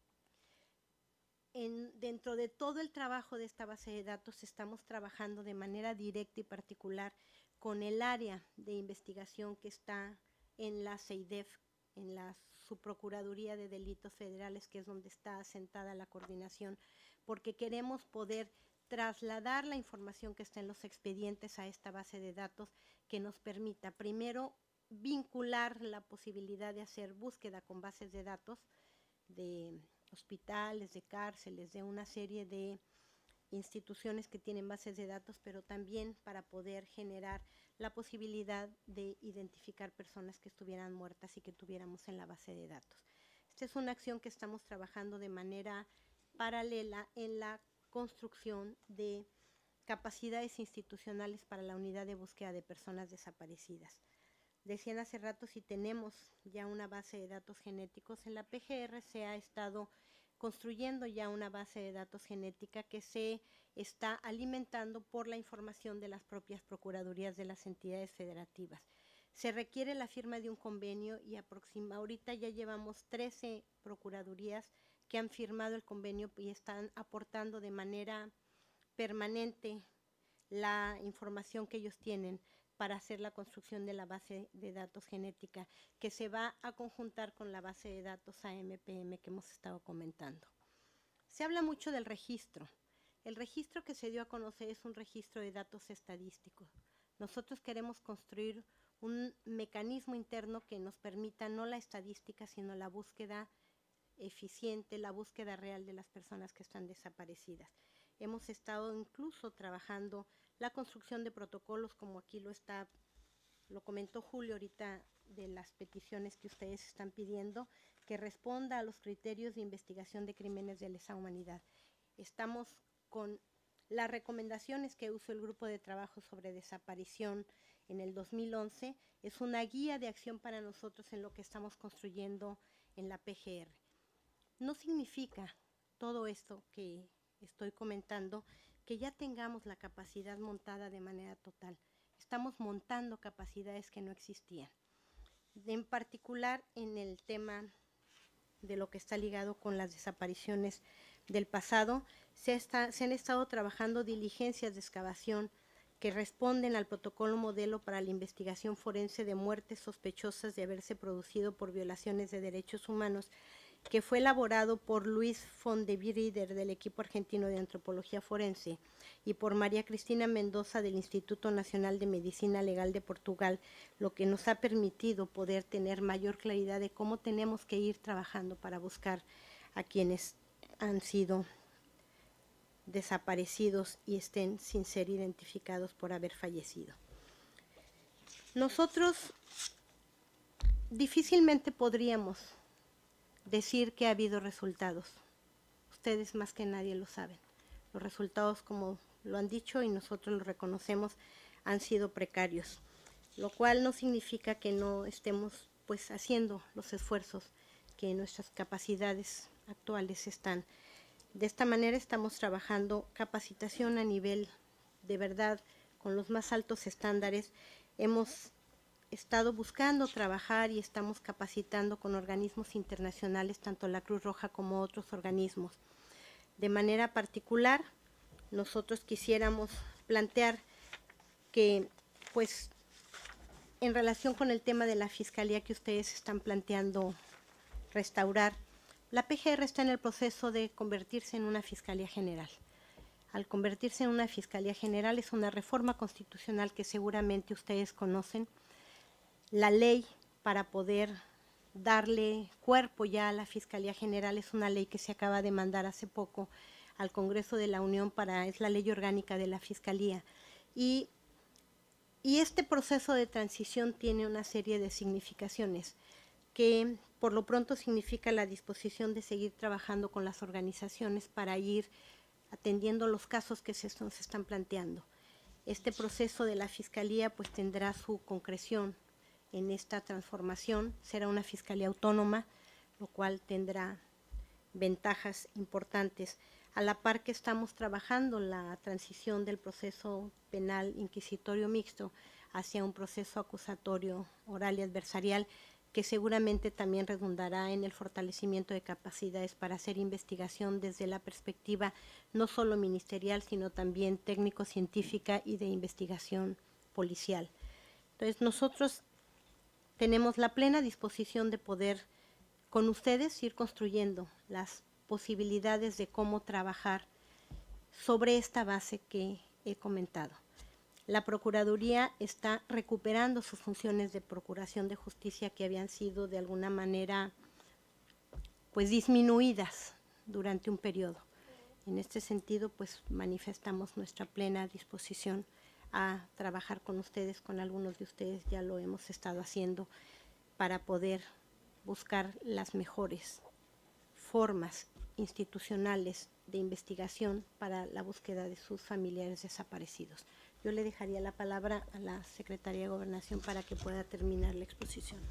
En, dentro de todo el trabajo de esta base de datos estamos trabajando de manera directa y particular con el área de investigación que está en la C E I D E F, en la Subprocuraduría de Delitos Federales, que es donde está asentada la coordinación, porque queremos poder trasladar la información que está en los expedientes a esta base de datos que nos permita, primero, vincular la posibilidad de hacer búsqueda con bases de datos de hospitales, de cárceles, de una serie de instituciones que tienen bases de datos, pero también para poder generar la posibilidad de identificar personas que estuvieran muertas y que tuviéramos en la base de datos. Esta es una acción que estamos trabajando de manera paralela en la construcción de capacidades institucionales para la unidad de búsqueda de personas desaparecidas. Decían hace rato si tenemos ya una base de datos genéticos. En la P G R se ha estado construyendo ya una base de datos genética que se está alimentando por la información de las propias procuradurías de las entidades federativas. Se requiere la firma de un convenio y aproxima, ahorita ya llevamos trece procuradurías que han firmado el convenio y están aportando de manera permanente la información que ellos tienen para hacer la construcción de la base de datos genética, que se va a conjuntar con la base de datos A M P M que hemos estado comentando. Se habla mucho del registro. El registro que se dio a conocer es un registro de datos estadísticos. Nosotros queremos construir un mecanismo interno que nos permita no la estadística, sino la búsqueda eficiente, la búsqueda real de las personas que están desaparecidas. Hemos estado incluso trabajando la construcción de protocolos, como aquí lo está, lo comentó Julio ahorita, de las peticiones que ustedes están pidiendo, que responda a los criterios de investigación de crímenes de lesa humanidad. Estamos con las recomendaciones que usó el Grupo de Trabajo sobre Desaparición en el dos mil once, es una guía de acción para nosotros en lo que estamos construyendo en la P G R. No significa todo esto que estoy comentando que ya tengamos la capacidad montada de manera total. Estamos montando capacidades que no existían. En particular en el tema de lo que está ligado con las desapariciones del pasado, se, está, se han estado trabajando diligencias de excavación que responden al protocolo modelo para la investigación forense de muertes sospechosas de haberse producido por violaciones de derechos humanos, que fue elaborado por Luis Fondevrieder del equipo argentino de antropología forense y por María Cristina Mendoza del Instituto Nacional de Medicina Legal de Portugal, lo que nos ha permitido poder tener mayor claridad de cómo tenemos que ir trabajando para buscar a quienes han sido desaparecidos y estén sin ser identificados por haber fallecido. Nosotros difícilmente podríamos decir que ha habido resultados. Ustedes más que nadie lo saben. Los resultados, como lo han dicho y nosotros lo reconocemos, han sido precarios, lo cual no significa que no estemos pues haciendo los esfuerzos que nuestras capacidades actuales están. De esta manera estamos trabajando capacitación a nivel de verdad con los más altos estándares. Hemos estado buscando trabajar y estamos capacitando con organismos internacionales, tanto la Cruz Roja como otros organismos. De manera particular, nosotros quisiéramos plantear que, pues, en relación con el tema de la Fiscalía que ustedes están planteando restaurar, la P G R está en el proceso de convertirse en una Fiscalía General. Al convertirse en una Fiscalía General es una reforma constitucional que seguramente ustedes conocen. La ley para poder darle cuerpo ya a la Fiscalía General es una ley que se acaba de mandar hace poco al Congreso de la Unión, para, es la ley orgánica de la Fiscalía. Y, y este proceso de transición tiene una serie de significaciones que por lo pronto significa la disposición de seguir trabajando con las organizaciones para ir atendiendo los casos que se, se están planteando. Este proceso de la Fiscalía pues tendrá su concreción en esta transformación, será una fiscalía autónoma, lo cual tendrá ventajas importantes. A la par que estamos trabajando la transición del proceso penal inquisitorio mixto hacia un proceso acusatorio oral y adversarial, que seguramente también redundará en el fortalecimiento de capacidades para hacer investigación desde la perspectiva no solo ministerial, sino también técnico-científica y de investigación policial. Entonces, nosotros tenemos la plena disposición de poder con ustedes ir construyendo las posibilidades de cómo trabajar sobre esta base que he comentado. La Procuraduría está recuperando sus funciones de procuración de justicia que habían sido de alguna manera pues disminuidas durante un periodo. En este sentido, pues manifestamos nuestra plena disposición a trabajar con ustedes, con algunos de ustedes ya lo hemos estado haciendo, para poder buscar las mejores formas institucionales de investigación para la búsqueda de sus familiares desaparecidos. Yo le dejaría la palabra a la Secretaría de Gobernación para que pueda terminar la exposición.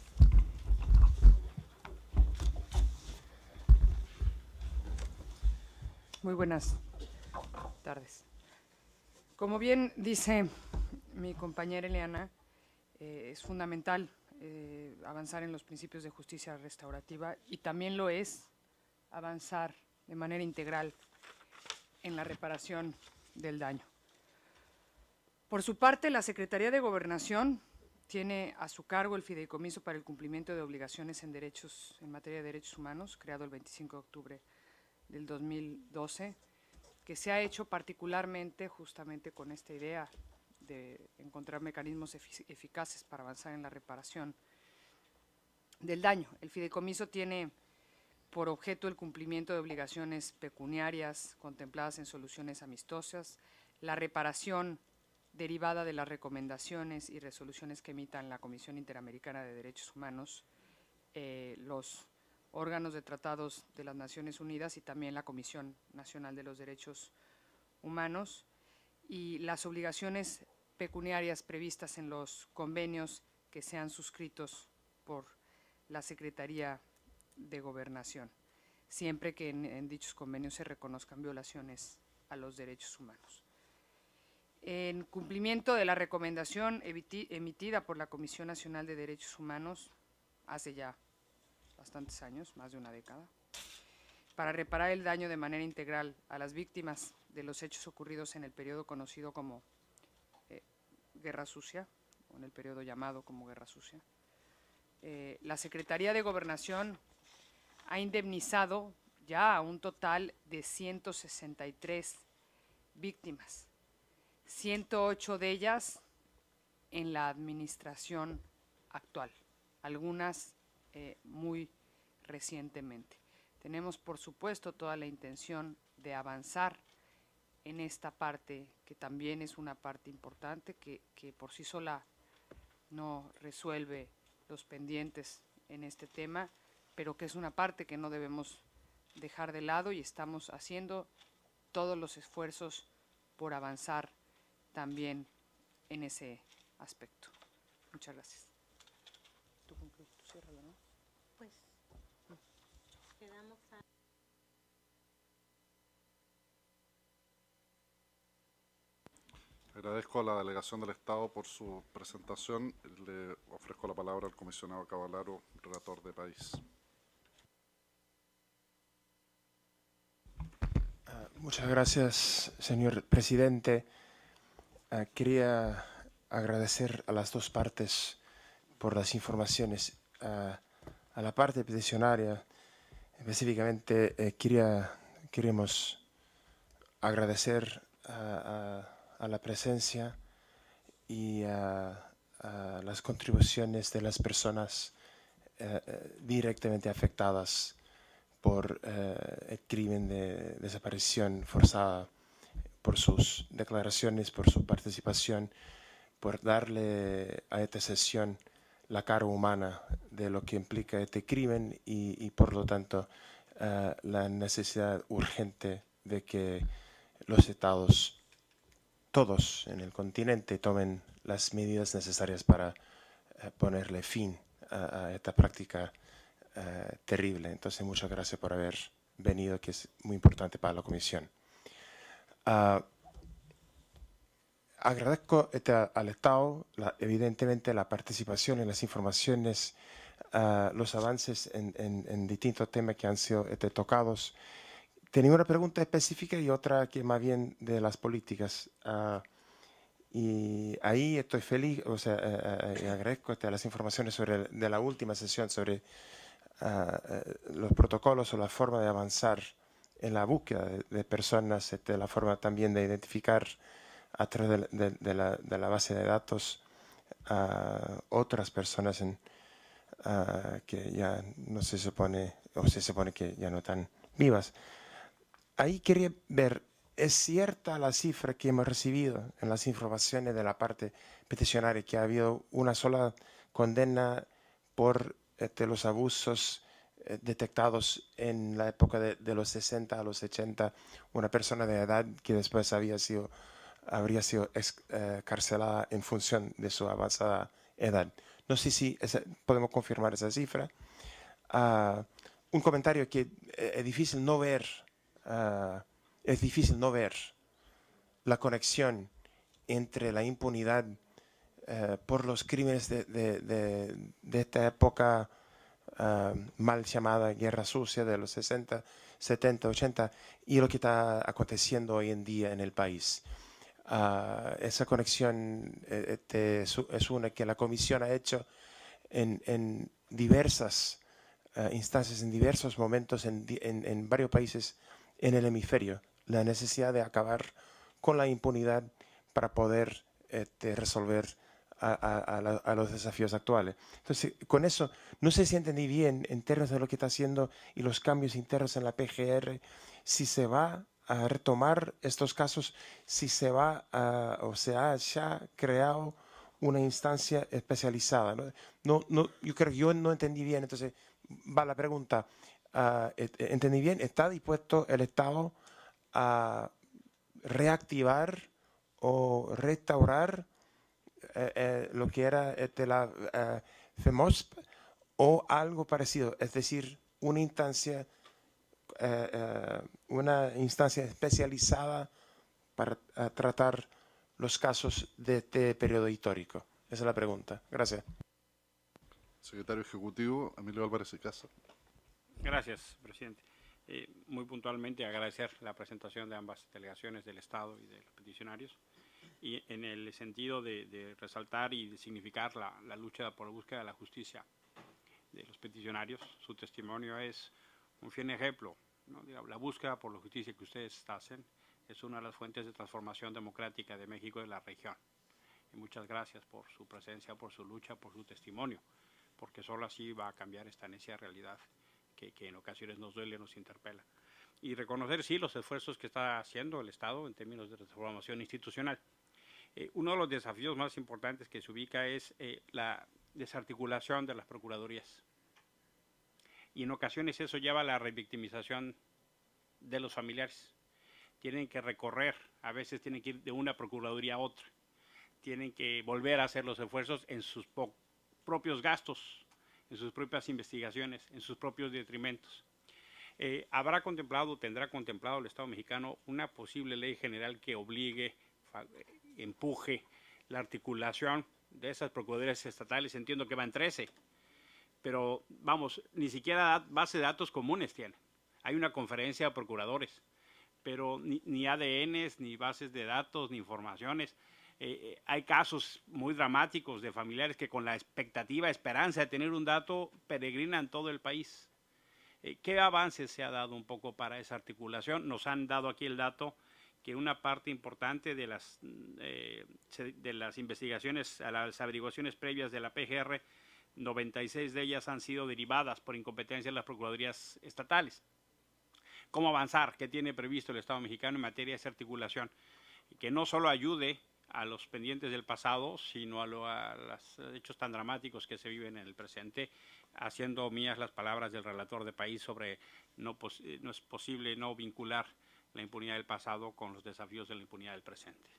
Muy buenas tardes. Como bien dice mi compañera Eliana, eh, es fundamental eh, avanzar en los principios de justicia restaurativa y también lo es avanzar de manera integral en la reparación del daño. Por su parte, la Secretaría de Gobernación tiene a su cargo el Fideicomiso para el Cumplimiento de Obligaciones en, derechos, en materia de derechos humanos, creado el veinticinco de octubre del dos mil doce, que se ha hecho particularmente justamente con esta idea de encontrar mecanismos efic- eficaces para avanzar en la reparación del daño. El fideicomiso tiene por objeto el cumplimiento de obligaciones pecuniarias contempladas en soluciones amistosas, la reparación derivada de las recomendaciones y resoluciones que emitan la Comisión Interamericana de Derechos Humanos, eh, los órganos de tratados de las Naciones Unidas y también la Comisión Nacional de los Derechos Humanos, y las obligaciones pecuniarias previstas en los convenios que sean suscritos por la Secretaría de Gobernación, siempre que en, en dichos convenios se reconozcan violaciones a los derechos humanos. En cumplimiento de la recomendación emitida por la Comisión Nacional de Derechos Humanos hace ya bastantes años, más de una década, para reparar el daño de manera integral a las víctimas de los hechos ocurridos en el periodo conocido como eh, Guerra Sucia, o en el periodo llamado como Guerra Sucia, eh, la Secretaría de Gobernación ha indemnizado ya a un total de ciento sesenta y tres víctimas, ciento ocho de ellas en la administración actual, algunas eh, muy recientemente. Tenemos, por supuesto, toda la intención de avanzar en esta parte, que también es una parte importante, que, que por sí sola no resuelve los pendientes en este tema, pero que es una parte que no debemos dejar de lado, y estamos haciendo todos los esfuerzos por avanzar también en ese aspecto. Muchas gracias. Tú concluyes, tú ciérralo, ¿no? Pues quedamos a... Agradezco a la delegación del Estado por su presentación. Le ofrezco la palabra al comisionado Cavallaro, relator de país. Uh, muchas gracias, señor presidente. Uh, quería agradecer a las dos partes por las informaciones. Uh, a la parte peticionaria, específicamente, eh, quería, queríamos agradecer a, a a la presencia y a, a las contribuciones de las personas eh, directamente afectadas por eh, el crimen de desaparición forzada, por sus declaraciones, por su participación, por darle a esta sesión la cara humana de lo que implica este crimen y, y por lo tanto eh, la necesidad urgente de que los estados todos en el continente tomen las medidas necesarias para uh, ponerle fin a, a esta práctica uh, terrible. Entonces, muchas gracias por haber venido, que es muy importante para la Comisión. Uh, agradezco este, al Estado, la, evidentemente, la participación en las informaciones, uh, los avances en, en, en distintos temas que han sido este, tocados. Tenía una pregunta específica y otra que más bien de las políticas. Uh, y ahí estoy feliz, o sea, uh, uh, agradezco este, las informaciones sobre de la última sesión sobre uh, uh, los protocolos o la forma de avanzar en la búsqueda de, de personas, este, la forma también de identificar a través de, de, de, la, de la base de datos a uh, otras personas en, uh, que ya no se supone, o se supone que ya no están vivas. Ahí quería ver, ¿es cierta la cifra que hemos recibido en las informaciones de la parte peticionaria, que ha habido una sola condena por este, los abusos eh, detectados en la época de, de los sesenta a los ochenta, una persona de edad que después había sido, habría sido excarcelada eh, en función de su avanzada edad? No sé si esa, podemos confirmar esa cifra. Uh, un comentario que eh, es difícil no ver. Uh, es difícil no ver la conexión entre la impunidad uh, por los crímenes de, de, de, de esta época uh, mal llamada Guerra Sucia de los sesenta, setenta, ochenta y lo que está aconteciendo hoy en día en el país. Uh, esa conexión eh, este, es una que la Comisión ha hecho en, en diversas uh, instancias, en diversos momentos, en, en, en varios países en el hemisferio, la necesidad de acabar con la impunidad para poder este, resolver a, a, a, la, a los desafíos actuales. Entonces, con eso, no sé si entendí bien en términos de lo que está haciendo y los cambios internos en la P G R, si se va a retomar estos casos, si se va a, o se ha ya creado una instancia especializada. No, no, no, yo creo que yo no entendí bien, entonces va la pregunta. Uh, ¿Entendí bien? ¿Está dispuesto el Estado a reactivar o restaurar eh, eh, lo que era este, la eh, FEMOSP o algo parecido? Es decir, una instancia, eh, eh, una instancia especializada para uh, tratar los casos de este periodo histórico. Esa es la pregunta. Gracias. Secretario Ejecutivo, Emilio Álvarez y Casa. Gracias, presidente. Eh, muy puntualmente agradecer la presentación de ambas delegaciones del Estado y de los peticionarios, y en el sentido de, de resaltar y de significar la, la lucha por la búsqueda de la justicia de los peticionarios. Su testimonio es un fiel ejemplo, ¿no? La búsqueda por la justicia que ustedes hacen es una de las fuentes de transformación democrática de México y de la región. Y muchas gracias por su presencia, por su lucha, por su testimonio, porque solo así va a cambiar esta necia realidad que, que en ocasiones nos duele, nos interpela. Y reconocer, sí, los esfuerzos que está haciendo el Estado en términos de transformación institucional. Eh, uno de los desafíos más importantes que se ubica es eh, la desarticulación de las procuradurías. Y en ocasiones eso lleva a la revictimización de los familiares. Tienen que recorrer, a veces tienen que ir de una procuraduría a otra. Tienen que volver a hacer los esfuerzos en sus propios gastos, en sus propias investigaciones, en sus propios detrimentos. Eh, ¿Habrá contemplado, tendrá contemplado el Estado mexicano una posible ley general que obligue, empuje la articulación de esas procuradurías estatales? Entiendo que van trece, pero vamos, ni siquiera base de datos comunes tienen. Hay una conferencia de procuradores, pero ni, ni A D Ns, ni bases de datos, ni informaciones. Eh, hay casos muy dramáticos de familiares que con la expectativa, esperanza de tener un dato, peregrinan todo el país. Eh, ¿Qué avances se ha dado un poco para esa articulación? Nos han dado aquí el dato que una parte importante de las, eh, de las investigaciones, a las averiguaciones previas de la P G R, noventa y seis de ellas han sido derivadas por incompetencia de las procuradurías estatales. ¿Cómo avanzar? ¿Qué tiene previsto el Estado mexicano en materia de esa articulación? Que no solo ayude a los pendientes del pasado, sino a, lo, a los hechos tan dramáticos que se viven en el presente, haciendo mías las palabras del relator de país sobre no, pos, no es posible no vincular la impunidad del pasado con los desafíos de la impunidad del presente.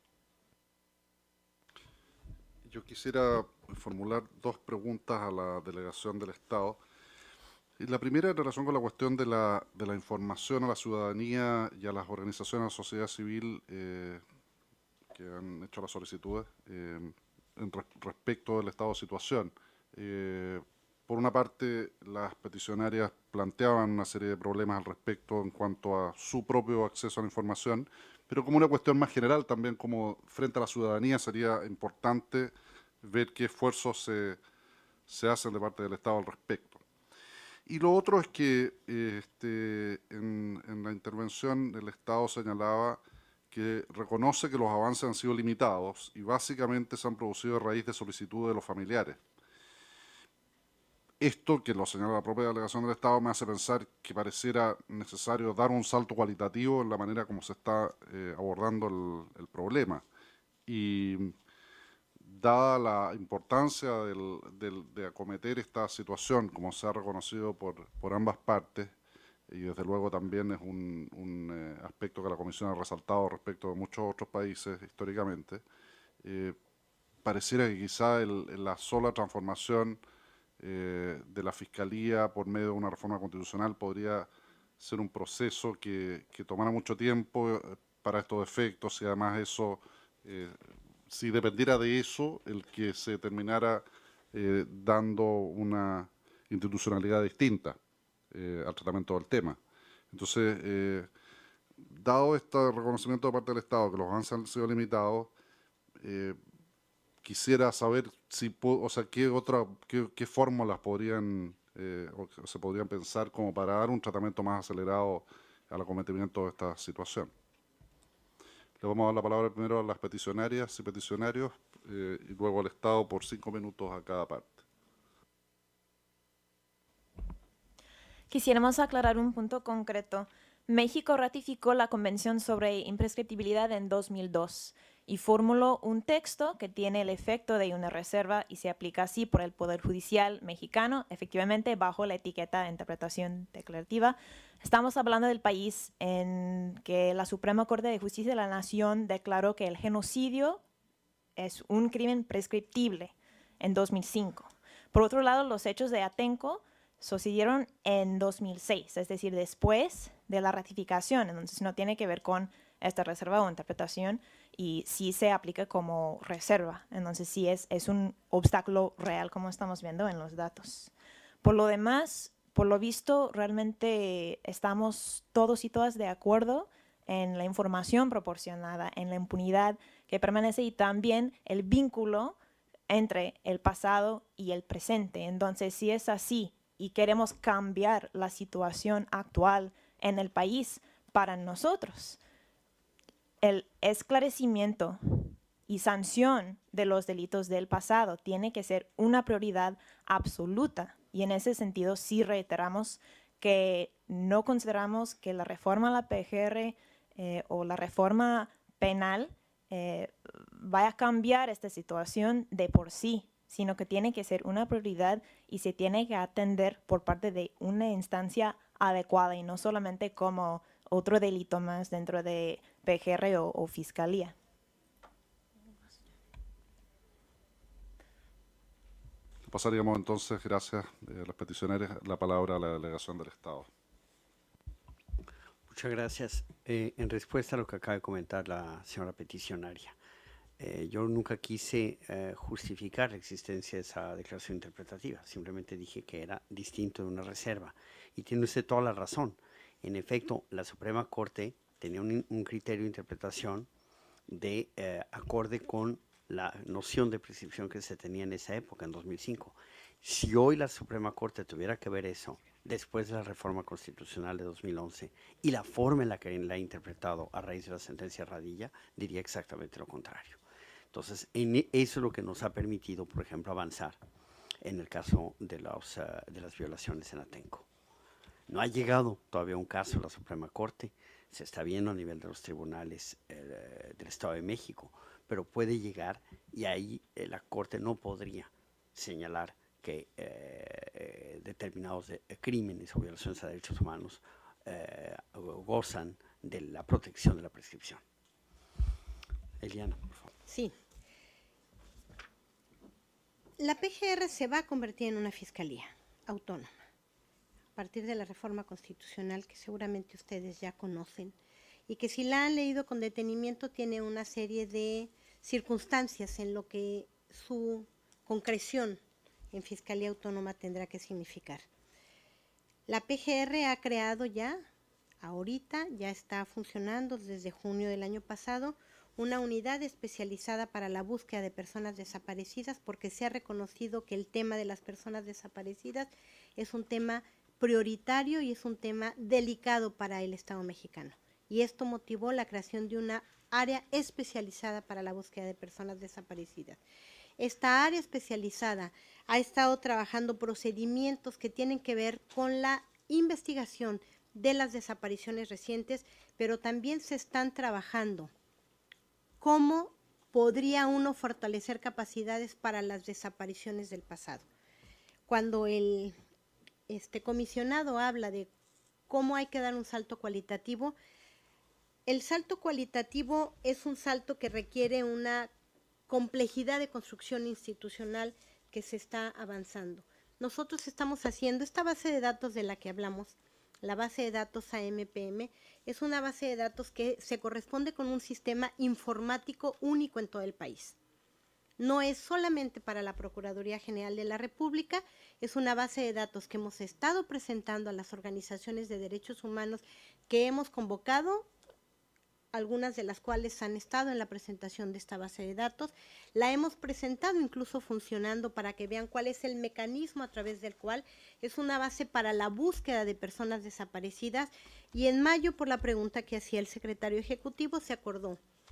Yo quisiera formular dos preguntas a la delegación del Estado. Y la primera en relación con la cuestión de la, de la información a la ciudadanía y a las organizaciones de la sociedad civil eh, que han hecho las solicitudes eh, en res, respecto del estado de situación. Eh, por una parte, las peticionarias planteaban una serie de problemas al respecto en cuanto a su propio acceso a la información, pero como una cuestión más general también, como frente a la ciudadanía, sería importante ver qué esfuerzos se, se hacen de parte del Estado al respecto. Y lo otro es que eh, este, en, en la intervención el Estado señalaba que reconoce que los avances han sido limitados y básicamente se han producido a raíz de solicitudes de los familiares. Esto, que lo señala la propia delegación del Estado, me hace pensar que pareciera necesario dar un salto cualitativo en la manera como se está eh, abordando el, el problema. Y dada la importancia del, del, de acometer esta situación, como se ha reconocido por, por ambas partes, y desde luego también es un, un eh, aspecto que la Comisión ha resaltado respecto de muchos otros países históricamente, eh, pareciera que quizá el, la sola transformación eh, de la Fiscalía por medio de una reforma constitucional podría ser un proceso que, que tomara mucho tiempo para estos efectos, y además eso, eh, si dependiera de eso, el que se terminara eh, dando una institucionalidad distinta Eh, al tratamiento del tema. Entonces, eh, dado este reconocimiento de parte del Estado que los avances han sido limitados, eh, quisiera saber si, o sea, qué otra, qué, qué fórmulas podrían eh, o se podrían pensar como para dar un tratamiento más acelerado al acometimiento de esta situación. Le vamos a dar la palabra primero a las peticionarias y peticionarios eh, y luego al Estado por cinco minutos a cada parte. Quisiéramos aclarar un punto concreto. México ratificó la Convención sobre Imprescriptibilidad en dos mil dos y formuló un texto que tiene el efecto de una reserva y se aplica así por el Poder Judicial mexicano, efectivamente bajo la etiqueta de interpretación declarativa. Estamos hablando del país en que la Suprema Corte de Justicia de la Nación declaró que el genocidio es un crimen prescriptible en dos mil cinco. Por otro lado, los hechos de Atenco sucedieron en dos mil seis, es decir, después de la ratificación, entonces no tiene que ver con esta reserva o interpretación y sí se aplica como reserva, entonces sí es, es un obstáculo real como estamos viendo en los datos. Por lo demás, por lo visto, realmente estamos todos y todas de acuerdo en la información proporcionada, en la impunidad que permanece y también el vínculo entre el pasado y el presente. Entonces, si es así y queremos cambiar la situación actual en el país para nosotros, el esclarecimiento y sanción de los delitos del pasado tiene que ser una prioridad absoluta. Y en ese sentido sí reiteramos que no consideramos que la reforma a la P G R eh, o la reforma penal eh, vaya a cambiar esta situación de por sí, sino que tiene que ser una prioridad y se tiene que atender por parte de una instancia adecuada y no solamente como otro delito más dentro de P G R o, o Fiscalía. Pasaríamos entonces, gracias eh, a las peticionarias, la palabra a la delegación del Estado. Muchas gracias. Eh, en respuesta a lo que acaba de comentar la señora peticionaria, eh, yo nunca quise eh, justificar la existencia de esa declaración interpretativa, simplemente dije que era distinto de una reserva. Y tiene usted toda la razón. En efecto, la Suprema Corte tenía un, un criterio de interpretación de eh, acorde con la noción de prescripción que se tenía en esa época, en dos mil cinco. Si hoy la Suprema Corte tuviera que ver eso, después de la reforma constitucional de dos mil once, y la forma en la que la ha interpretado a raíz de la sentencia Radilla, diría exactamente lo contrario. Entonces, en eso es lo que nos ha permitido, por ejemplo, avanzar en el caso de, los, uh, de las violaciones en Atenco. No ha llegado todavía un caso a la Suprema Corte, se está viendo a nivel de los tribunales eh, del Estado de México, pero puede llegar y ahí eh, la Corte no podría señalar que eh, eh, determinados de, eh, crímenes o violaciones a derechos humanos eh, gozan de la protección de la prescripción. Eliana, por favor. Sí. La P G R se va a convertir en una fiscalía autónoma a partir de la reforma constitucional que seguramente ustedes ya conocen y que si la han leído con detenimiento tiene una serie de circunstancias en lo que su concreción en Fiscalía Autónoma tendrá que significar. La P G R ha creado ya, ahorita, ya está funcionando desde junio del año pasado, una unidad especializada para la búsqueda de personas desaparecidas porque se ha reconocido que el tema de las personas desaparecidas es un tema prioritario y es un tema delicado para el Estado mexicano. Y esto motivó la creación de una área especializada para la búsqueda de personas desaparecidas. Esta área especializada ha estado trabajando procedimientos que tienen que ver con la investigación de las desapariciones recientes, pero también se están trabajando cómo podría uno fortalecer capacidades para las desapariciones del pasado. Cuando el este comisionado habla de cómo hay que dar un salto cualitativo, el salto cualitativo es un salto que requiere una complejidad de construcción institucional que se está avanzando. Nosotros estamos haciendo esta base de datos de la que hablamos, la base de datos A M P M, es una base de datos que se corresponde con un sistema informático único en todo el país. No es solamente para la Procuraduría General de la República, es una base de datos que hemos estado presentando a las organizaciones de derechos humanos que hemos convocado, algunas de las cuales han estado en la presentación de esta base de datos. La hemos presentado incluso funcionando para que vean cuál es el mecanismo a través del cual es una base para la búsqueda de personas desaparecidas. Y en mayo, por la pregunta que hacía el secretario ejecutivo, se acordó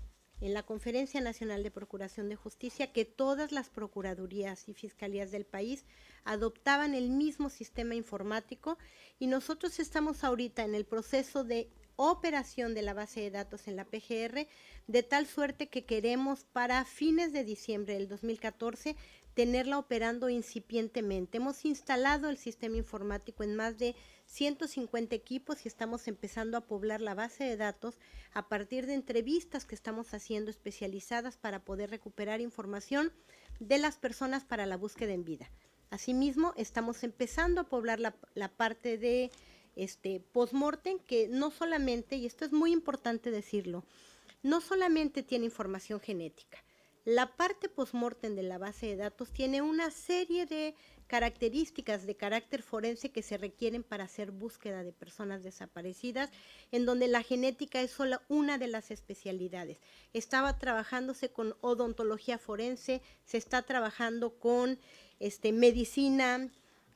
en la Conferencia Nacional de Procuración de Justicia que todas las procuradurías y fiscalías del país adoptaban el mismo sistema informático y nosotros estamos ahorita en el proceso de operación de la base de datos en la P G R, de tal suerte que queremos para fines de diciembre del dos mil catorce tenerla operando incipientemente. Hemos instalado el sistema informático en más de ciento cincuenta equipos y estamos empezando a poblar la base de datos a partir de entrevistas que estamos haciendo especializadas para poder recuperar información de las personas para la búsqueda en vida. Asimismo, estamos empezando a poblar la, la parte de este, post-mortem, que no solamente, y esto es muy importante decirlo, no solamente tiene información genética. La parte post-mortem de la base de datos tiene una serie de características de carácter forense que se requieren para hacer búsqueda de personas desaparecidas, en donde la genética es solo una de las especialidades. Estaba trabajándose con odontología forense, se está trabajando con este, medicina,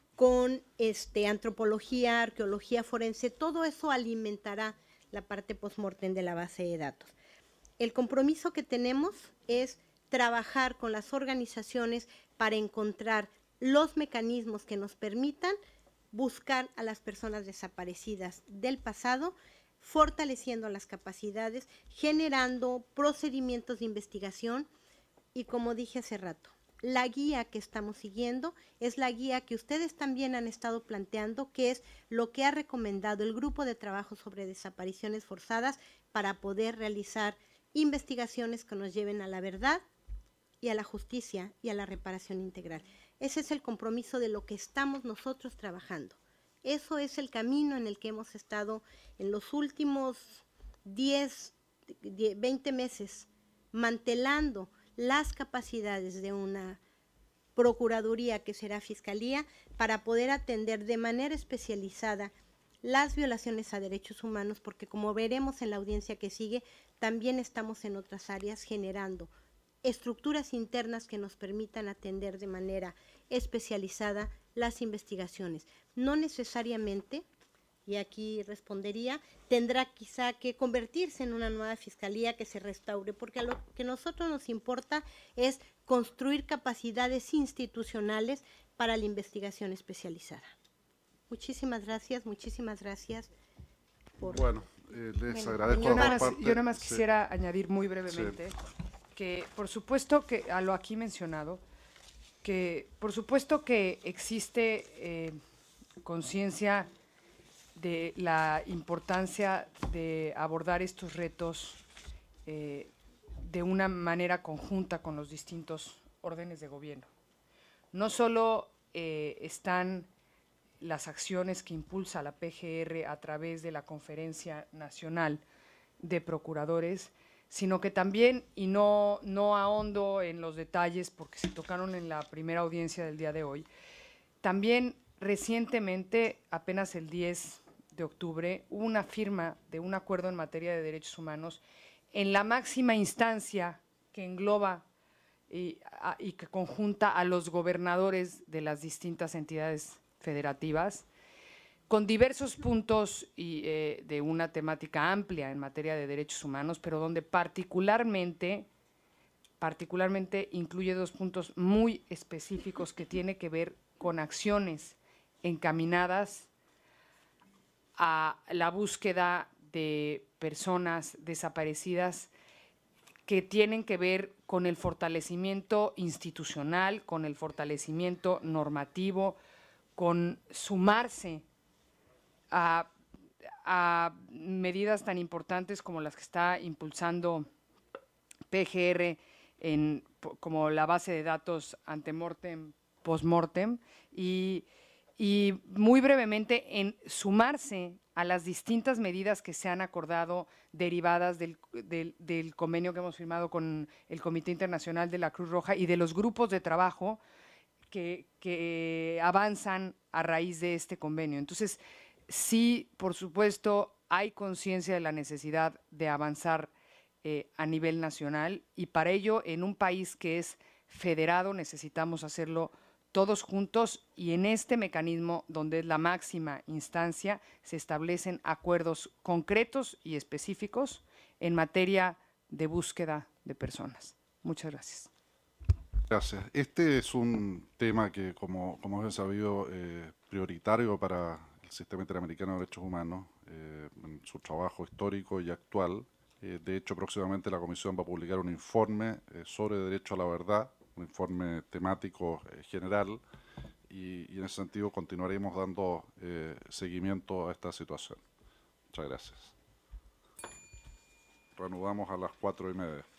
con este, antropología, arqueología forense. Todo eso alimentará la parte post-mortem de la base de datos. El compromiso que tenemos es trabajar con las organizaciones para encontrar los mecanismos que nos permitan buscar a las personas desaparecidas del pasado, fortaleciendo las capacidades, generando procedimientos de investigación y, como dije hace rato, la guía que estamos siguiendo es la guía que ustedes también han estado planteando, que es lo que ha recomendado el Grupo de Trabajo sobre Desapariciones Forzadas para poder realizar investigaciones que nos lleven a la verdad y a la justicia y a la reparación integral. Ese es el compromiso de lo que estamos nosotros trabajando. Eso es el camino en el que hemos estado en los últimos diez, veinte meses, mantelando las capacidades de una procuraduría que será fiscalía para poder atender de manera especializada las violaciones a derechos humanos, porque como veremos en la audiencia que sigue, también estamos en otras áreas generando estructuras internas que nos permitan atender de manera especializada las investigaciones. No necesariamente, y aquí respondería, tendrá quizá que convertirse en una nueva fiscalía que se restaure, porque a lo que a nosotros nos importa es construir capacidades institucionales para la investigación especializada. Muchísimas gracias, muchísimas gracias. Por, bueno, eh, les bueno, agradezco yo la nada más, parte. yo nada más Sí. quisiera añadir muy brevemente Sí. que, por supuesto que, a lo aquí mencionado, que por supuesto que existe eh, conciencia de la importancia de abordar estos retos eh, de una manera conjunta con los distintos órdenes de gobierno. No solo eh, están las acciones que impulsa la P G R a través de la Conferencia Nacional de Procuradores, sino que también, y no, no ahondo en los detalles porque se tocaron en la primera audiencia del día de hoy, también recientemente, apenas el diez de octubre, hubo una firma de un acuerdo en materia de derechos humanos en la máxima instancia que engloba y, a, y que conjunta a los gobernadores de las distintas entidades federativas, con diversos puntos y, eh, de una temática amplia en materia de derechos humanos, pero donde particularmente, particularmente incluye dos puntos muy específicos que tiene que ver con acciones encaminadas a la búsqueda de personas desaparecidas que tienen que ver con el fortalecimiento institucional, con el fortalecimiento normativo, con sumarse a, a medidas tan importantes como las que está impulsando P G R, en, como la base de datos antemortem, postmortem, y, y muy brevemente en sumarse a las distintas medidas que se han acordado derivadas del, del, del convenio que hemos firmado con el Comité Internacional de la Cruz Roja y de los grupos de trabajo que, que avanzan a raíz de este convenio. Entonces, sí, por supuesto, hay conciencia de la necesidad de avanzar eh, a nivel nacional, y para ello, en un país que es federado, necesitamos hacerlo todos juntos, y en este mecanismo, donde es la máxima instancia, se establecen acuerdos concretos y específicos en materia de búsqueda de personas. Muchas gracias. Gracias. Este es un tema que, como, como es sabido, eh, prioritario para el Sistema Interamericano de Derechos Humanos, eh, en su trabajo histórico y actual. Eh, de hecho, próximamente la Comisión va a publicar un informe eh, sobre derecho a la verdad, un informe temático eh, general, y, y en ese sentido continuaremos dando eh, seguimiento a esta situación. Muchas gracias. Reanudamos a las cuatro y media.